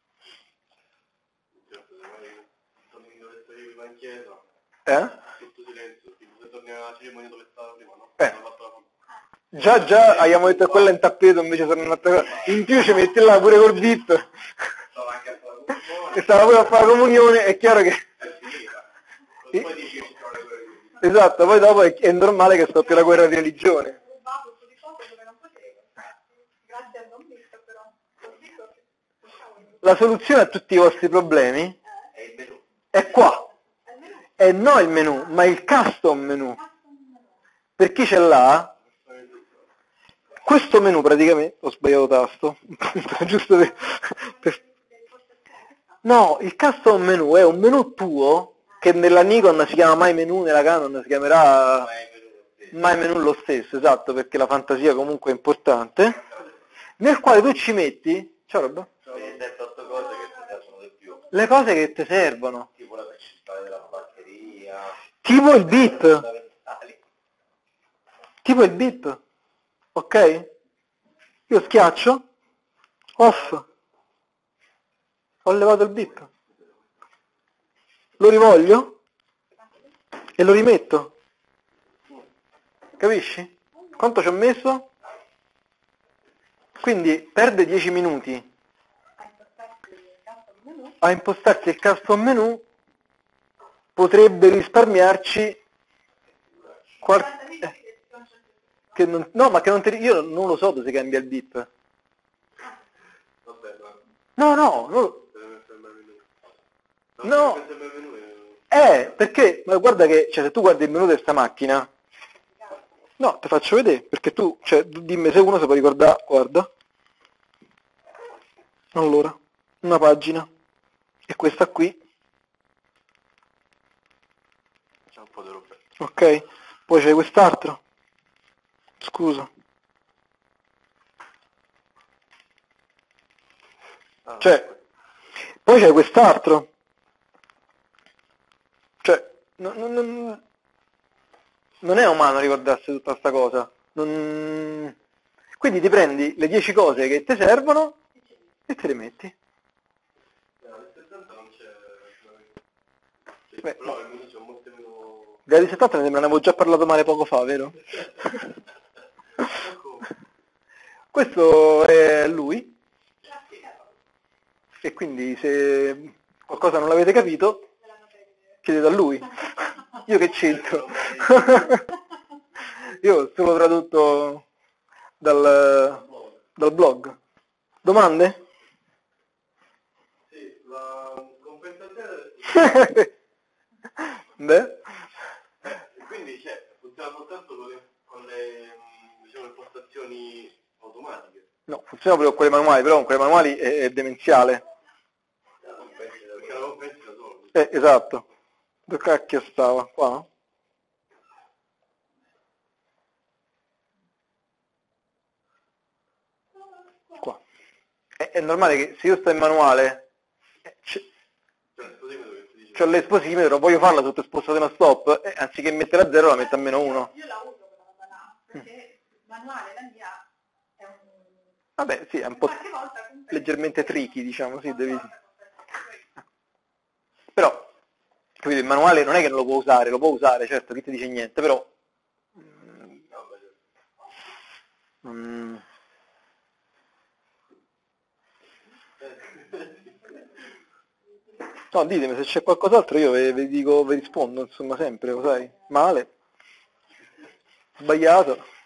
Torni dove stavi prima in chiesa, Eh? tutto silenzio, tipo se torni alla cerimonia dove stava prima, no? Eh. Hanno fatto la foto. Già abbiamo detto che quella è in tappeto, invece sono un'altra cosa. In più ci metti là pure col bip. Stava anche a fare la comunione, E stava pure a fare la comunione, è chiaro che... è finita. Poi dici che ci sono le guerre di Esatto, poi dopo è normale che stoppia la guerra di religione. Rubato su di foto dove non potevo, grazie al non visto però, ho visto che La soluzione a tutti i vostri problemi È il menù. è qua. E non il menu, ma il custom menu. Per chi ce l'ha, questo menu praticamente... Ho sbagliato tasto, giusto No, il custom menu è un menu tuo che nella Nikon si chiama My Menu, nella Canon si chiamerà My Menu lo stesso, esatto, perché la fantasia comunque è importante, nel quale tu ci metti, ciao Roba, Hai detto 8 cose che ti piacciono di più, le cose che ti servono, tipo la principale della batteria, tipo il bip, fondamentali. tipo il bip, ok? Io schiaccio, off, ho levato il bip, lo rivoglio e lo rimetto, capisci? Quanto ci ho messo? Quindi perde 10 minuti a impostarsi il custom menu, potrebbe risparmiarci che non, no, ma che non io non lo so dove si cambia il bip. Vabbè, ma No, non lo, deve mettere il menù. no, Deve mettere il menù perché, ma guarda che, cioè, se tu guardi il menu di questa macchina, no, ti faccio vedere, perché tu, cioè, dimmi se uno si può ricordare, guarda, allora, una pagina, e questa qui, c'è un po' di roba. ok, poi c'è quest'altro, scusa, cioè, poi c'è quest'altro, cioè, non è umano ricordarsi tutta sta cosa, quindi ti prendi le 10 cose che ti servono e te le metti. Nel 70 non c'è... Beh, però il menù c'è molto meno... Gary 70 mi sembra ne avevo già parlato male poco fa, vero? Questo è lui, e quindi se qualcosa non l'avete capito, chiedete a lui. Io che c'entro? Io solo tradotto dal blog. Domande? Sì, la compensazione... Beh? Quindi funziona soltanto con le, diciamo, impostazioni automatiche. No, funziona proprio con quelle manuali, però con quelle manuali è demenziale. Perché la compensi da solo. Esatto. Dove cacchio stava? Qua? Qua. È normale che se io sto in manuale... Cioè, sto seguendo che ti c'ho l'esposimetro, voglio farla sotto esposizione stop, anziché mettere a 0 la metto a -1. Io la uso quella roba là, perché il manuale la mia è un... Vabbè, sì, è un po' qualche volta comunque... leggermente tricky, diciamo, sì, devi... Però, capito, il manuale non è che non lo può usare, certo, chi ti dice niente, però... No, ditemi, se c'è qualcos'altro io vi dico, vi rispondo, insomma, sempre, lo sai? Male? Sbagliato?